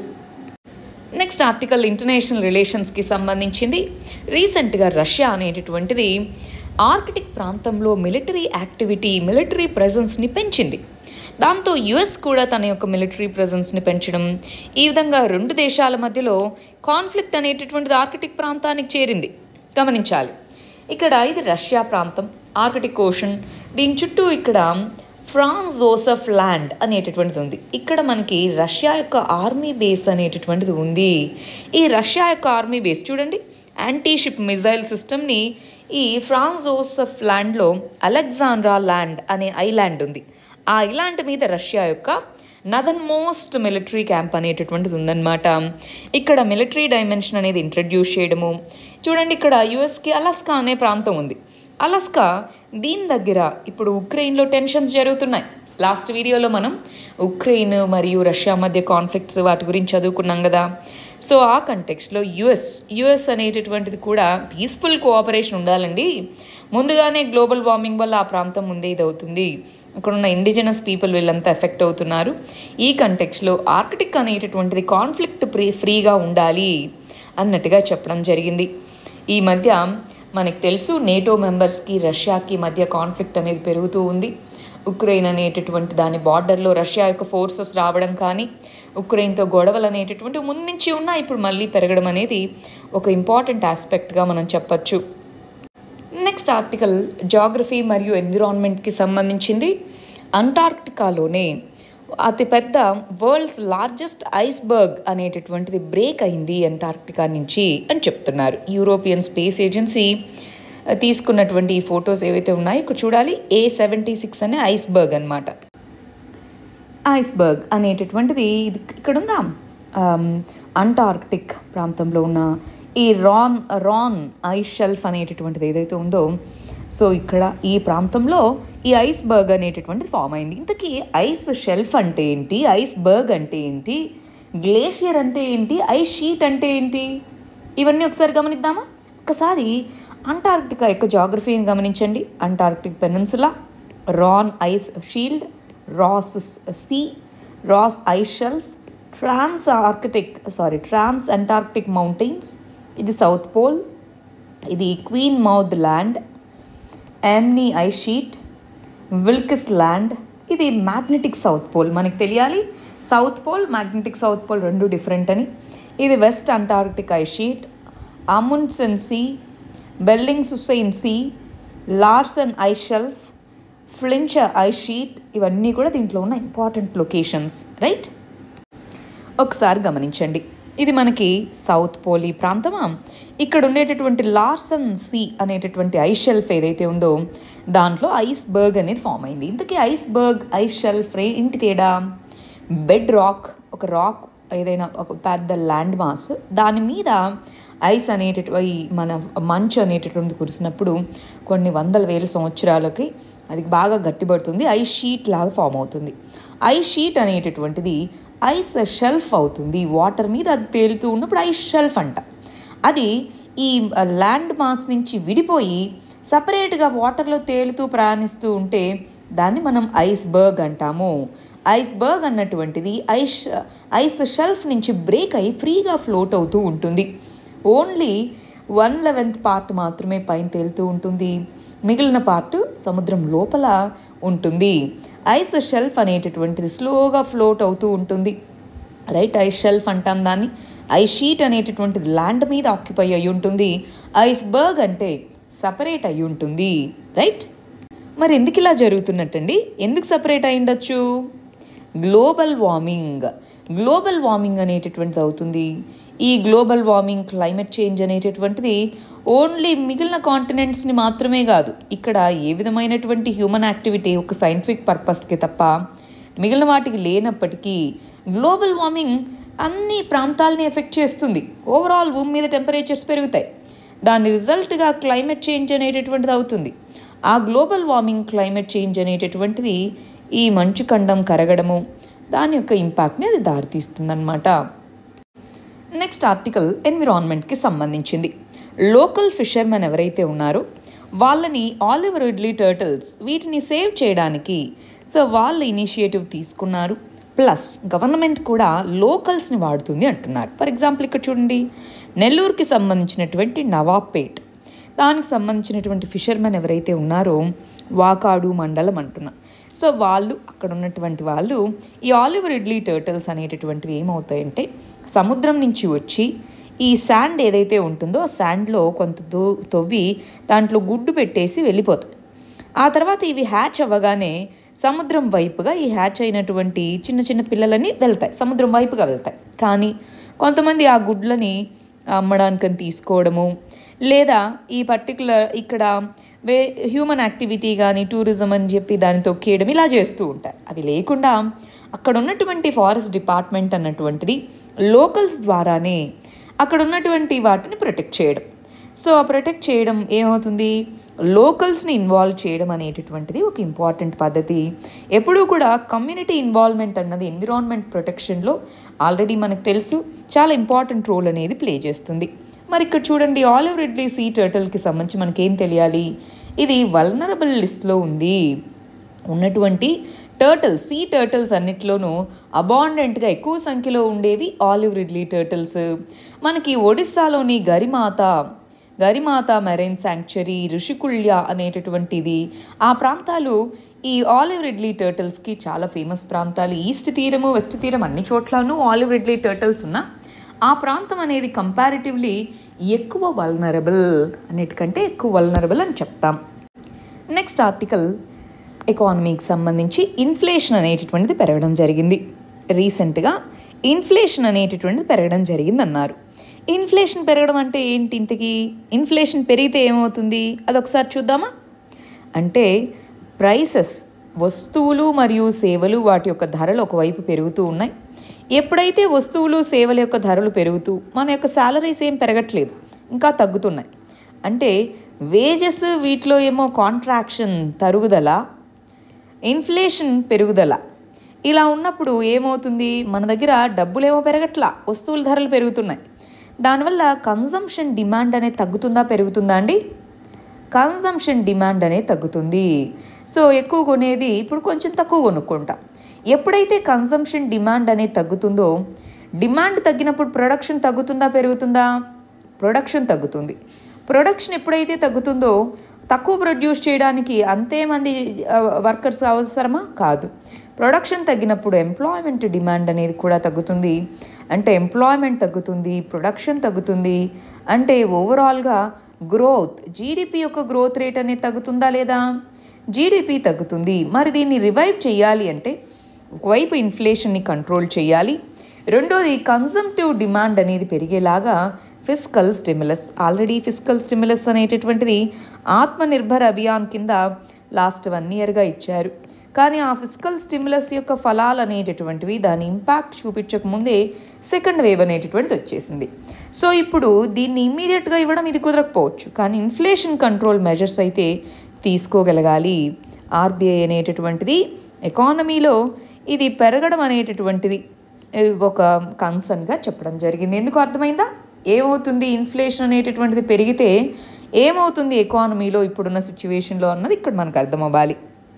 నెక్స్ట్ ఆర్టికల్ ఇంటర్నేషనల్ రిలేషన్స్కి సంబంధించింది. రీసెంట్గా రష్యా అనేటటువంటిది ఆర్కిటిక్ ప్రాంతంలో మిలిటరీ యాక్టివిటీ మిలిటరీ ప్రెజెన్స్ని పెంచింది. దాంతో యుఎస్ కూడా తన యొక్క మిలిటరీ ప్రెజెన్స్ని పెంచడం, ఈ విధంగా రెండు దేశాల మధ్యలో కాన్ఫ్లిక్ట్ అనేటటువంటిది ఆర్కిటిక్ ప్రాంతానికి చేరింది. గమనించాలి, ఇక్కడ ఇది రష్యా ప్రాంతం, ఆర్కిటిక్ ఓషన్. దీని చుట్టూ ఇక్కడ ఫ్రాన్స్ జోసెఫ్ ల్యాండ్ అనేటటువంటిది ఉంది. ఇక్కడ మనకి రష్యా యొక్క ఆర్మీ బేస్ అనేటటువంటిది ఉంది. ఈ రష్యా యొక్క ఆర్మీ బేస్ చూడండి, యాంటీ షిప్ మిజైల్ సిస్టమ్ని ఈ ఫ్రాన్స్ జోసెఫ్ ల్యాండ్లో అలెగ్జాండ్రా ల్యాండ్ అనే ఐలాండ్ ఉంది. ఆ ఐలాండ్ మీద రష్యా యొక్క నదర్న్ మోస్ట్ మిలిటరీ క్యాంప్ అనేటటువంటిది ఉందన్నమాట. ఇక్కడ మిలిటరీ డైమెన్షన్ అనేది ఇంట్రడ్యూస్ చేయడము. చూడండి, ఇక్కడ యుఎస్కి అలాస్కా అనే ప్రాంతం ఉంది. అలాస్కా దీని దగ్గర ఇప్పుడు ఉక్రెయిన్లో టెన్షన్స్ జరుగుతున్నాయి. లాస్ట్ వీడియోలో మనం ఉక్రెయిన్ మరియు రష్యా మధ్య కాన్ఫ్లిక్ట్స్ వాటి గురించి చదువుకున్నాం కదా. సో ఆ కంటెక్స్ట్లో యుఎస్ యుఎస్ అనేటటువంటిది కూడా పీస్ఫుల్ కోఆపరేషన్ ఉండాలండి. ముందుగానే గ్లోబల్ వార్మింగ్ వల్ల ఆ ప్రాంతం ముందే ఇది అవుతుంది. అక్కడ ఉన్న ఇండిజినస్ పీపుల్ వీళ్ళంతా ఎఫెక్ట్ అవుతున్నారు. ఈ కంటెక్స్లో ఆర్కిటిక్ అనేటటువంటిది కాన్ఫ్లిక్ట్ ఫ్రీ ఫ్రీగా ఉండాలి అన్నట్టుగా చెప్పడం జరిగింది. ఈ మధ్య మనకు తెలుసు నేటో మెంబర్స్కి రష్యాకి మధ్య కాన్ఫ్లిక్ట్ అనేది పెరుగుతూ ఉంది. ఉక్రెయిన్ అనేటటువంటి దాని బార్డర్లో రష్యా యొక్క ఫోర్సెస్ రావడం కానీ, ఉక్రెయిన్తో గొడవలు అనేటటువంటి ముందు నుంచి ఉన్నా ఇప్పుడు మళ్ళీ పెరగడం అనేది ఒక ఇంపార్టెంట్ ఆస్పెక్ట్గా మనం చెప్పచ్చు. నెక్స్ట్ ఆర్టికల్ జాగ్రఫీ మరియు ఎన్విరాన్మెంట్కి సంబంధించింది. అంటార్క్టికాలోనే అతిపెద్ద వరల్డ్స్ లార్జెస్ట్ ఐస్బర్గ్ అనేటటువంటిది బ్రేక్ అయింది అంటార్క్టికా నుంచి అని చెప్తున్నారు. యూరోపియన్ స్పేస్ ఏజెన్సీ తీసుకున్నటువంటి ఈ ఫొటోస్ ఏవైతే ఉన్నాయో ఇక్కడ చూడాలి. ఏ సెవెంటీ సిక్స్ అనే ఐస్బర్గ్ అనమాట. ఐస్బర్గ్ అనేటటువంటిది ఇది ఇక్కడ ఉందా, అంటార్క్టిక్ ప్రాంతంలో ఉన్న ఈ రాన్ రాన్ ఐస్ షెల్ఫ్ అనేటటువంటిది ఏదైతే ఉందో, సో ఇక్కడ ఈ ప్రాంతంలో ఈ ఐస్బర్గ్ అనేటటువంటిది ఫామ్ అయింది. ఇంతకీ ఐస్ షెల్ఫ్ అంటే ఏంటి, ఐస్బర్గ్ అంటే ఏంటి, గ్లేషియర్ అంటే ఏంటి, ఐస్ షీట్ అంటే ఏంటి, ఇవన్నీ ఒకసారి గమనిద్దామా. ఒకసారి అంటార్క్టికా యొక్క జాగ్రఫీని గమనించండి. Antarctic peninsula, Ronne ice shield, Ross sea, Ross ice shelf, trans Arctic sorry trans Antarctic mountains, ఇది సౌత్ పోల్, ఇది Queen Maud land, Amery ice sheet, Wilkes land, ఇది మ్యాగ్నెటిక్ సౌత్ పోల్. మనకి తెలియాలి south pole magnetic south pole రెండు different అని. ఇది west Antarctic ice sheet, Amundsen sea, Bellingshausen sea, Larsen ice shelf, Filchner ice sheet, ఇవన్నీ కూడా దీంట్లో ఉన్న ఇంపార్టెంట్ లొకేషన్స్, రైట్. ఒకసారి గమనించండి, ఇది మనకి సౌత్ పోల్ ఈ ప్రాంతమా. ఇక్కడ ఉండేటటువంటి లార్సన్ సీ అనేటటువంటి ఐస్ షెల్ఫ్ ఏదైతే ఉందో దాంట్లో ఐస్బర్గ్ అనేది ఫామ్ అయింది. ఇంతకీ ఐస్బర్గ్ ఐస్ షెల్ఫ్ ఏంటి తేడా? బెడ్ రాక్, ఒక రాక్ ఏదైనా ఒక పెద్ద ల్యాండ్ మాస్, దాని మీద ఐస్ అనేటటువంటి మన మంచు అనేటటువంటి కురిసినప్పుడు కొన్ని వందల వేల సంవత్సరాలకి అది బాగా గట్టిపడుతుంది, ఐస్ షీట్ లాగా ఫామ్ అవుతుంది. ఐస్ షీట్ అనేటటువంటిది ఐస్ షెల్ఫ్ అవుతుంది. వాటర్ మీద అది తేలుతూ ఉన్నప్పుడు ఐస్ షెల్ఫ్ అంట. అది ఈ ల్యాండ్ మాస్ నుంచి విడిపోయి సపరేట్గా వాటర్లో తేలుతూ ప్రయాణిస్తూ ఉంటే దాన్ని మనం ఐస్బర్గ్ అంటాము. ఐస్బర్గ్ అన్నటువంటిది ఐస్ ఐస్ షెల్ఫ్ నుంచి బ్రేక్ అయ్యి ఫ్రీగా ఫ్లోట్ అవుతూ ఉంటుంది. ఓన్లీ వన్ లెవెన్త్ పార్ట్ మాత్రమే పైన తేలుతూ ఉంటుంది, మిగిలిన పార్ట్ సముద్రం లోపల ఉంటుంది. ఐస్ షెల్ఫ్ అనేటటువంటిది స్లోగా ఫ్లోట్ అవుతూ ఉంటుంది, రైట్. ఐస్ షెల్ఫ్ అంటాం దాన్ని. ఐస్ షీట్ అనేటటువంటిది ల్యాండ్ మీద ఆక్యుపై అయి ఉంటుంది, ఐస్బర్గ్ అంటే సపరేట్ అయి ఉంటుంది, రైట్. మరి ఎందుకు ఇలా జరుగుతున్నట్టండి, ఎందుకు సపరేట్ అయి ఉండొచ్చు? గ్లోబల్ వార్మింగ్ గ్లోబల్ వార్మింగ్ అనేటటువంటిది అవుతుంది. ఈ గ్లోబల్ వార్మింగ్ క్లైమేట్ చేంజ్ అనేటటువంటిది ఓన్లీ మిగిలిన కాంటినెంట్స్ని మాత్రమే కాదు, ఇక్కడ ఏ విధమైనటువంటి హ్యూమన్ యాక్టివిటీ ఒక సైంటిఫిక్ పర్పస్కి తప్ప మిగిలిన వాటికి లేనప్పటికీ గ్లోబల్ వార్మింగ్ అన్ని ప్రాంతాలని ఎఫెక్ట్ చేస్తుంది. ఓవరాల్ భూమి మీద టెంపరేచర్స్ పెరుగుతాయి. దాని రిజల్ట్గా క్లైమేట్ చేంజ్ అనేటటువంటిది అవుతుంది. ఆ గ్లోబల్ వార్మింగ్ క్లైమేట్ చేంజ్ అనేటటువంటిది ఈ మంచు ఖండం కరగడము దాని యొక్క ఇంపాక్ట్ని అది దారితీస్తుందన్నమాట. నెక్స్ట్ ఆర్టికల్ ఎన్విరాన్మెంట్కి సంబంధించింది. లోకల్ ఫిషర్మెన్ ఎవరైతే ఉన్నారో వాళ్ళని ఆలివ్ రిడ్లీ టర్టిల్స్ వీటిని సేవ్ చేయడానికి సో వాళ్ళు ఇనిషియేటివ్ తీసుకున్నారు. ప్లస్ గవర్నమెంట్ కూడా లోకల్స్ని వాడుతుంది అంటున్నారు. ఫర్ ఎగ్జాంపుల్ ఇక్కడ చూడండి, నెల్లూరుకి సంబంధించినటువంటి నవాబ్పేట్ దానికి సంబంధించినటువంటి ఫిషర్మెన్ ఎవరైతే ఉన్నారో వాకాడు మండలం అంటున్నా. సో వాళ్ళు అక్కడ ఉన్నటువంటి వాళ్ళు ఈ ఆలివ్ రిడ్లీ టర్టిల్స్ అనేటటువంటివి ఏమవుతాయంటే సముద్రం నుంచి వచ్చి ఈ శాండ్ ఏదైతే ఉంటుందో ఆ శాండ్లో కొంత దో తవ్వి దాంట్లో గుడ్డు పెట్టేసి వెళ్ళిపోతాయి. ఆ తర్వాత ఇవి హ్యాచ్ అవ్వగానే సముద్రం వైపుగా ఈ హ్యాచ్ అయినటువంటి చిన్న చిన్న పిల్లలని వెళ్తాయి, సముద్రం వైపుగా వెళ్తాయి. కానీ కొంతమంది ఆ గుడ్లని అమ్మడానికని తీసుకోవడము లేదా ఈ పర్టికులర్ ఇక్కడ వే హ్యూమన్ యాక్టివిటీ కానీ టూరిజం అని చెప్పి దాన్ని తొక్కేయడం ఇలా చేస్తూ ఉంటారు. అవి లేకుండా అక్కడ ఉన్నటువంటి ఫారెస్ట్ డిపార్ట్మెంట్ అన్నటువంటిది లోకల్స్ ద్వారానే అక్కడ ఉన్నటువంటి వాటిని ప్రొటెక్ట్ చేయడం. సో ఆ ప్రొటెక్ట్ చేయడం ఏమవుతుంది, లోకల్స్ని ఇన్వాల్వ్ చేయడం అనేటటువంటిది ఒక ఇంపార్టెంట్ పద్ధతి. ఎప్పుడూ కూడా కమ్యూనిటీ ఇన్వాల్వ్మెంట్ అన్నది ఎన్విరాన్మెంట్ ప్రొటెక్షన్లో ఆల్రెడీ మనకు తెలుసు చాలా ఇంపార్టెంట్ రోల్ అనేది ప్లే చేస్తుంది. మరి ఇక్కడ చూడండి, ఆలివ్ రిడ్లీ సీ టర్టిల్కి సంబంధించి మనకేం తెలియాలి, ఇది వల్నరబుల్ లిస్ట్లో ఉంది. ఉన్నటువంటి టర్టిల్స్ సీ టర్టిల్స్ అన్నిట్లోనూ అబాండెంట్గా ఎక్కువ సంఖ్యలో ఉండేవి ఆలివ్ రిడ్లీ టర్టిల్స్. మనకి ఒడిస్సాలోని గరిమాత గరిమాత మెరైన్ శాంక్చురీ, ఋషికుల్య అనేటటువంటిది ఆ ప్రాంతాలు ఈ ఆలివ్ రిడ్లీ టర్టిల్స్కి చాలా ఫేమస్ ప్రాంతాలు. ఈస్ట్ తీరము వెస్ట్ తీరం అన్ని చోట్లను ఆలివ్ రిడ్లీ టర్టిల్స్ ఉన్న ఆ ప్రాంతం అనేది కంపారిటివ్లీ ఎక్కువ వల్నరబుల్, అన్నిటికంటే ఎక్కువ వల్నరబుల్ అని చెప్తాం. నెక్స్ట్ ఆర్టికల్ ఎకానమీకి సంబంధించి ఇన్ఫ్లేషన్ అనేటటువంటిది పెరగడం జరిగింది. రీసెంట్గా ఇన్ఫ్లేషన్ అనేటటువంటిది పెరగడం జరిగింది అన్నారు. ఇన్ఫ్లేషన్ పెరగడం అంటే ఏంటి, ఇంతకీ ఇన్ఫ్లేషన్ పెరిగితే ఏమవుతుంది అదొకసారి చూద్దామా. అంటే ప్రైసెస్ వస్తువులు మరియు సేవలు వాటి యొక్క ధరలు ఒకవైపు పెరుగుతూ ఉన్నాయి. ఎప్పుడైతే వస్తువులు సేవల యొక్క ధరలు పెరుగుతూ మన యొక్క శాలరీస్ ఏం పెరగట్లేదు, ఇంకా తగ్గుతున్నాయి. అంటే వేజెస్ వీటిలో ఏమో కాంట్రాక్షన్ తరుగుదల, ఇన్ఫ్లేషన్ పెరుగుదల. ఇలా ఉన్నప్పుడు ఏమవుతుంది, మన దగ్గర డబ్బులేమో పెరగట్లా, వస్తువుల ధరలు పెరుగుతున్నాయి. దానివల్ల కన్జంప్షన్ డిమాండ్ అనేది తగ్గుతుందా పెరుగుతుందా అండి? కన్జంప్షన్ డిమాండ్ అనేది తగ్గుతుంది. సో ఎక్కువ కొనేది ఇప్పుడు కొంచెం తక్కువ కొనుక్కుంటాం. ఎప్పుడైతే కన్జంప్షన్ డిమాండ్ అనేది తగ్గుతుందో, డిమాండ్ తగ్గినప్పుడు ప్రొడక్షన్ తగ్గుతుందా పెరుగుతుందా? ప్రొడక్షన్ తగ్గుతుంది. ప్రొడక్షన్ ఎప్పుడైతే తగ్గుతుందో తక్కువ ప్రొడ్యూస్ చేయడానికి అంతేమంది వర్కర్స్ అవసరమా? కాదు. ప్రొడక్షన్ తగ్గినప్పుడు ఎంప్లాయ్మెంట్ డిమాండ్ అనేది కూడా తగ్గుతుంది. అంటే ఎంప్లాయ్మెంట్ తగ్గుతుంది, ప్రొడక్షన్ తగ్గుతుంది. అంటే ఓవరాల్గా గ్రోత్, జీడిపి యొక్క గ్రోత్ రేట్ అనేది తగ్గుతుందా లేదా? జీడిపి తగ్గుతుంది. మరి దీన్ని రివైవ్ చేయాలి అంటే ఒకవైపు ఇన్ఫ్లేషన్ని కంట్రోల్ చేయాలి, రెండోది కన్సంప్టివ్ డిమాండ్ అనేది పెరిగేలాగా fiscal stimulus. Already fiscal stimulus అనేటటువంటిది ఆత్మనిర్భర్ అభియాన్ కింద లాస్ట్ వన్ ఇయర్గా ఇచ్చారు. కానీ ఆ ఫిస్కల్ స్టిమ్యులస్ యొక్క ఫలాలు అనేటటువంటివి దాని ఇంపాక్ట్ చూపించకముందే సెకండ్ వేవ్ అనేటటువంటిది వచ్చేసింది. సో ఇప్పుడు దీన్ని ఇమ్మీడియట్గా ఇవ్వడం ఇది కుదరకపోవచ్చు, కానీ ఇన్ఫ్లేషన్ కంట్రోల్ మెజర్స్ అయితే తీసుకోగలగాలి. ఆర్బీఐ అనేటటువంటిది ఎకానమీలో ఇది పెరగడం అనేటటువంటిది ఒక కన్సర్న్గా చెప్పడం జరిగింది. ఎందుకు అర్థమైందా? ఏమవుతుంది ఇన్ఫ్లేషన్ అనేటటువంటిది పెరిగితే ఏమవుతుంది ఎకానమీలో ఇప్పుడున్న సిచ్యువేషన్లో అన్నది ఇక్కడ మనకు అర్థం అవ్వాలి.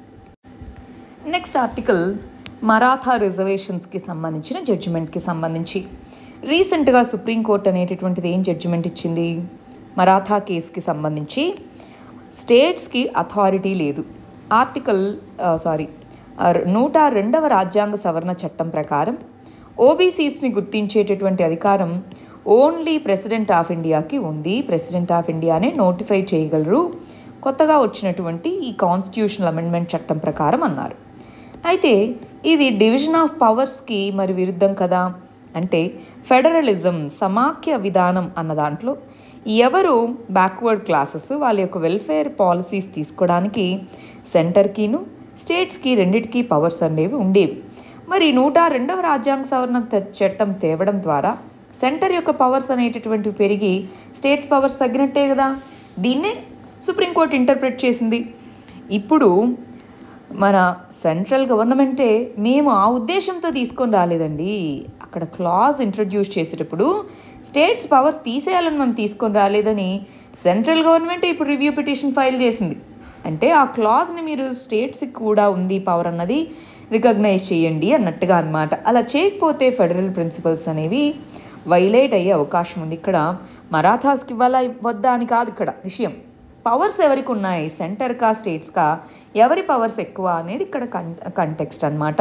నెక్స్ట్ ఆర్టికల్ మరాఠా రిజర్వేషన్స్కి సంబంధించిన జడ్జిమెంట్కి సంబంధించి రీసెంట్గా సుప్రీంకోర్టు అనేటటువంటిది ఏం జడ్జిమెంట్ ఇచ్చింది? మరాఠా కేసుకి సంబంధించి స్టేట్స్కి అథారిటీ లేదు. ఆర్టికల్ సారీ నూట రెండవ రాజ్యాంగ సవరణ చట్టం ప్రకారం ఓబీసీస్ని గుర్తించేటటువంటి అధికారం ఓన్లీ ప్రెసిడెంట్ ఆఫ్ ఇండియాకి ఉంది. ప్రెసిడెంట్ ఆఫ్ ఇండియానే నోటిఫై చేయగలరు కొత్తగా వచ్చినటువంటి ఈ కాన్స్టిట్యూషనల్ అమెండ్మెంట్ చట్టం ప్రకారం అన్నారు. అయితే ఇది డివిజన్ ఆఫ్ పవర్స్కి మరి విరుద్ధం కదా. అంటే ఫెడరలిజం, సమాఖ్య విధానం అన్న దాంట్లో ఎవరు బ్యాక్వర్డ్ క్లాసెస్ వాళ్ళ యొక్క వెల్ఫేర్ పాలసీస్ తీసుకోవడానికి సెంటర్కిను స్టేట్స్కి రెండిటికి పవర్స్ అనేవి ఉండేవి. మరి నూట రెండవ రాజ్యాంగ సవరణ చట్టం తేవడం ద్వారా సెంటర్ యొక్క పవర్స్ అనేటటువంటివి పెరిగి స్టేట్ పవర్స్ తగ్గినట్టే కదా. దీన్నే సుప్రీంకోర్టు ఇంటర్ప్రిట్ చేసింది. ఇప్పుడు మన సెంట్రల్ గవర్నమెంటే మేము ఆ ఉద్దేశంతో తీసుకొని రాలేదండి. అక్కడ క్లాజ్ ఇంట్రడ్యూస్ చేసేటప్పుడు స్టేట్స్ పవర్స్ తీసేయాలని మనం తీసుకొని రాలేదని సెంట్రల్ గవర్నమెంట్ ఇప్పుడు రివ్యూ పిటిషన్ ఫైల్ చేసింది. అంటే ఆ క్లాజ్ని మీరు స్టేట్స్కి కూడా ఉంది పవర్ అన్నది రికగ్నైజ్ చేయండి అన్నట్టుగా అన్నమాట. అలా చేయకపోతే ఫెడరల్ ప్రిన్సిపల్స్ అనేవి వైలేట్ అయ్యే అవకాశం ఉంది. ఇక్కడ మరాఠాస్కి ఇవ్వాలా వద్దా అని కాదు ఇక్కడ విషయం. పవర్స్ ఎవరికి ఉన్నాయి, సెంటర్కా స్టేట్స్కా, ఎవరి పవర్స్ ఎక్కువ అనేది ఇక్కడ కన్ కంటెక్స్ట్ అనమాట.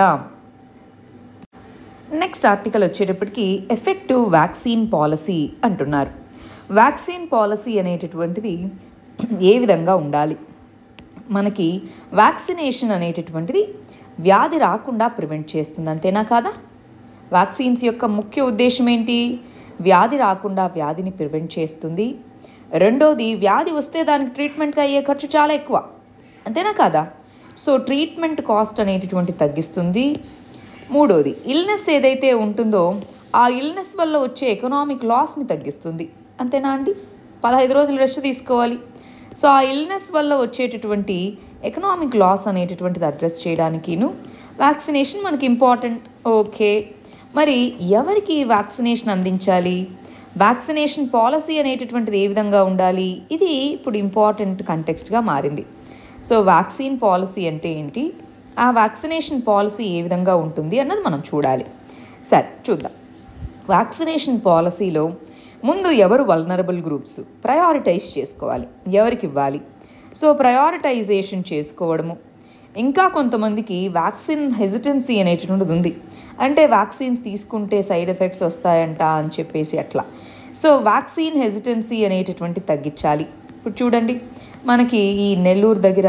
నెక్స్ట్ ఆర్టికల్ వచ్చేటప్పటికి ఎఫెక్టివ్ వ్యాక్సిన్ పాలసీ అంటున్నారు. వ్యాక్సిన్ పాలసీ అనేటటువంటిది ఏ విధంగా ఉండాలి, మనకి వ్యాక్సినేషన్ అనేటటువంటిది వ్యాధి రాకుండా ప్రివెంట్ చేస్తుంది, అంతేనా కాదా? వ్యాక్సిన్స్ యొక్క ముఖ్య ఉద్దేశం ఏంటి? వ్యాధి రాకుండా వ్యాధిని ప్రివెంట్ చేస్తుంది. రెండోది, వ్యాధి వస్తే దానికి ట్రీట్మెంట్కి అయ్యే ఖర్చు చాలా ఎక్కువ, అంతేనా కాదా? సో ట్రీట్మెంట్ కాస్ట్ అనేటటువంటి తగ్గిస్తుంది. మూడోది, ఇల్నెస్ ఏదైతే ఉంటుందో ఆ ఇల్నెస్ వల్ల వచ్చే ఎకనామిక్ లాస్ని తగ్గిస్తుంది, అంతేనా అండి? పదహైదు రోజులు రెస్ట్ తీసుకోవాలి. సో ఆ ఇల్నెస్ వల్ల వచ్చేటటువంటి ఎకనామిక్ లాస్ అనేటటువంటిది అడ్రస్ చేయడానికిను వ్యాక్సినేషన్ మనకి ఇంపార్టెంట్. ఓకే, మరి ఎవరికి వ్యాక్సినేషన్ అందించాలి, వ్యాక్సినేషన్ పాలసీ అనేటటువంటిది ఏ విధంగా ఉండాలి, ఇది ఇప్పుడు ఇంపార్టెంట్ కంటెక్స్ట్గా మారింది. సో వ్యాక్సిన్ పాలసీ అంటే ఏంటి, ఆ వ్యాక్సినేషన్ పాలసీ ఏ విధంగా ఉంటుంది అన్నది మనం చూడాలి. సరే చూద్దాం. వ్యాక్సినేషన్ పాలసీలో ముందు ఎవరు వల్నరబుల్ గ్రూప్స్ ప్రయారిటైజ్ చేసుకోవాలి, ఎవరికి ఇవ్వాలి. సో ప్రయారిటైజేషన్ చేసుకోవడము. ఇంకా కొంతమందికి వ్యాక్సిన్ హెజిటెన్సీ అనేటువంటిది ఉంది, అంటే వ్యాక్సిన్స్ తీసుకుంటే సైడ్ ఎఫెక్ట్స్ వస్తాయంట అని చెప్పేసి అట్లా. సో వ్యాక్సిన్ హెజిటెన్సీ అనేటటువంటి తగ్గించాలి. ఇప్పుడు చూడండి, మనకి ఈ నెల్లూరు దగ్గర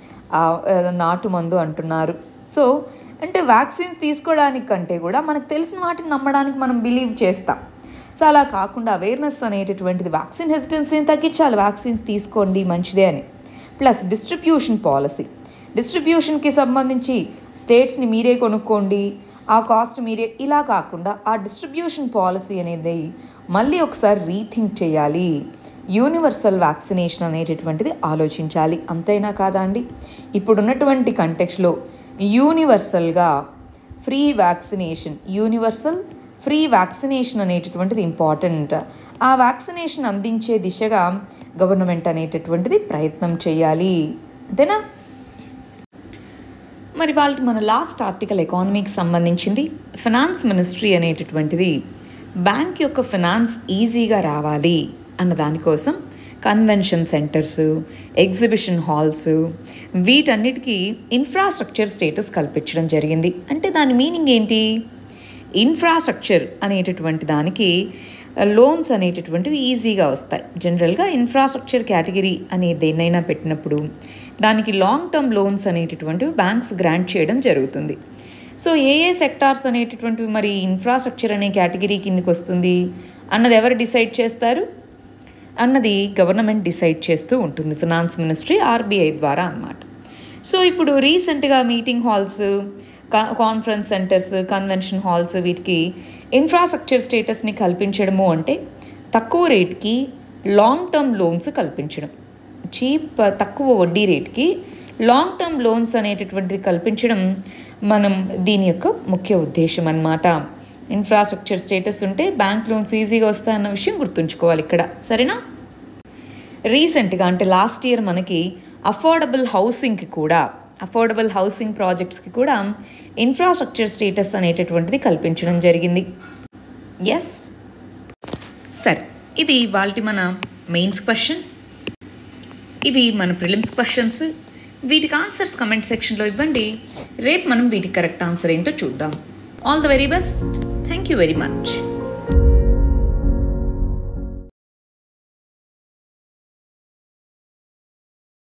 నాటు మందు అంటున్నారు. సో అంటే వ్యాక్సిన్స్ తీసుకోవడానికి కంటే కూడా మనకు తెలిసిన వాటిని నమ్మడానికి మనం బిలీవ్ చేస్తాం. సో అలా కాకుండా అవేర్నెస్ అనేటటువంటిది వ్యాక్సిన్ హెజిటెన్సీని తగ్గించాలి, వ్యాక్సిన్స్ తీసుకోండి మంచిదే అని. ప్లస్ డిస్ట్రిబ్యూషన్ పాలసీ, డిస్ట్రిబ్యూషన్కి సంబంధించి స్టేట్స్ని మీరే కొనుక్కోండి, ఆ కాస్ట్ మీరే, ఇలా కాకుండా ఆ డిస్ట్రిబ్యూషన్ పాలసీ అనేది మళ్ళీ ఒకసారి రీథింక్ చేయాలి. యూనివర్సల్ వ్యాక్సినేషన్ అనేటటువంటిది ఆలోచించాలి, అంతైనా కాదా అండి? ఇప్పుడున్నటువంటి కంటెక్స్లో యూనివర్సల్గా free vaccination, universal free vaccination అనేటటువంటిది ఇంపార్టెంట్. ఆ వ్యాక్సినేషన్ అందించే దిశగా గవర్నమెంట్ అనేటటువంటిది ప్రయత్నం చేయాలి, అంతేనా? మరి వాళ్ళకి మన లాస్ట్ ఆర్టికల్ ఎకానమీకి సంబంధించింది. ఫినాన్స్ మినిస్ట్రీ అనేటటువంటిది బ్యాంక్ యొక్క ఫినాన్స్ ఈజీగా రావాలి అన్న దానికోసం కన్వెన్షన్ సెంటర్స్, ఎగ్జిబిషన్ హాల్స్, వీటన్నిటికీ ఇన్ఫ్రాస్ట్రక్చర్ స్టేటస్ కల్పించడం జరిగింది. అంటే దాని మీనింగ్ ఏంటి? ఇన్ఫ్రాస్ట్రక్చర్ అనేటటువంటి దానికి లోన్స్ అనేటటువంటివి ఈజీగా వస్తాయి. జనరల్గా ఇన్ఫ్రాస్ట్రక్చర్ కేటగిరీ అనే దేన్నైనా పెట్టినప్పుడు దానికి లాంగ్ టర్మ్ లోన్స్ అనేటటువంటివి బ్యాంక్స్ గ్రాంట్ చేయడం జరుగుతుంది. సో ఏ ఏ సెక్టార్స్ అనేటటువంటివి మరి ఇన్ఫ్రాస్ట్రక్చర్ అనే కేటగిరీ కిందకి వస్తుంది అన్నది ఎవరు డిసైడ్ చేస్తారు అన్నది గవర్నమెంట్ డిసైడ్ చేస్తూ ఉంటుంది, ఫినాన్స్ మినిస్ట్రీ ఆర్బీఐ ద్వారా అన్నమాట. సో ఇప్పుడు రీసెంట్గా meeting halls, conference centres, convention halls వీటికి ఇన్ఫ్రాస్ట్రక్చర్ స్టేటస్ని కల్పించడము అంటే తక్కువ రేట్కి లాంగ్ టర్మ్ లోన్స్ కల్పించడం, చీప్ తక్కువ వడ్డీ రేట్కి లాంగ్ టర్మ్ లోన్స్ అనేటటువంటిది కల్పించడం మనం దీని యొక్క ముఖ్య ఉద్దేశం అన్నమాట. ఇన్ఫ్రాస్ట్రక్చర్ స్టేటస్ ఉంటే బ్యాంక్ లోన్స్ ఈజీగా వస్తాయన్న విషయం గుర్తుంచుకోవాలి ఇక్కడ, సరేనా? రీసెంట్గా అంటే లాస్ట్ ఇయర్ మనకి అఫోర్డబుల్ హౌసింగ్కి కూడా అఫోర్డబుల్ హౌసింగ్ ప్రాజెక్ట్స్కి కూడా ఇన్ఫ్రాస్ట్రక్చర్ స్టేటస్ అనేటటువంటిది కల్పించడం జరిగింది. ఎస్, సరే, ఇది ఇవాల్టి మన మెయిన్స్ క్వశ్చన్, ఇవి మన ప్రిలిమ్స్ క్వశ్చన్స్. వీటికి ఆన్సర్స్ కమెంట్ సెక్షన్లో ఇవ్వండి, రేపు మనం వీటికి కరెక్ట్ ఆన్సర్ ఏంటో చూద్దాం. All the very best, thank you very much.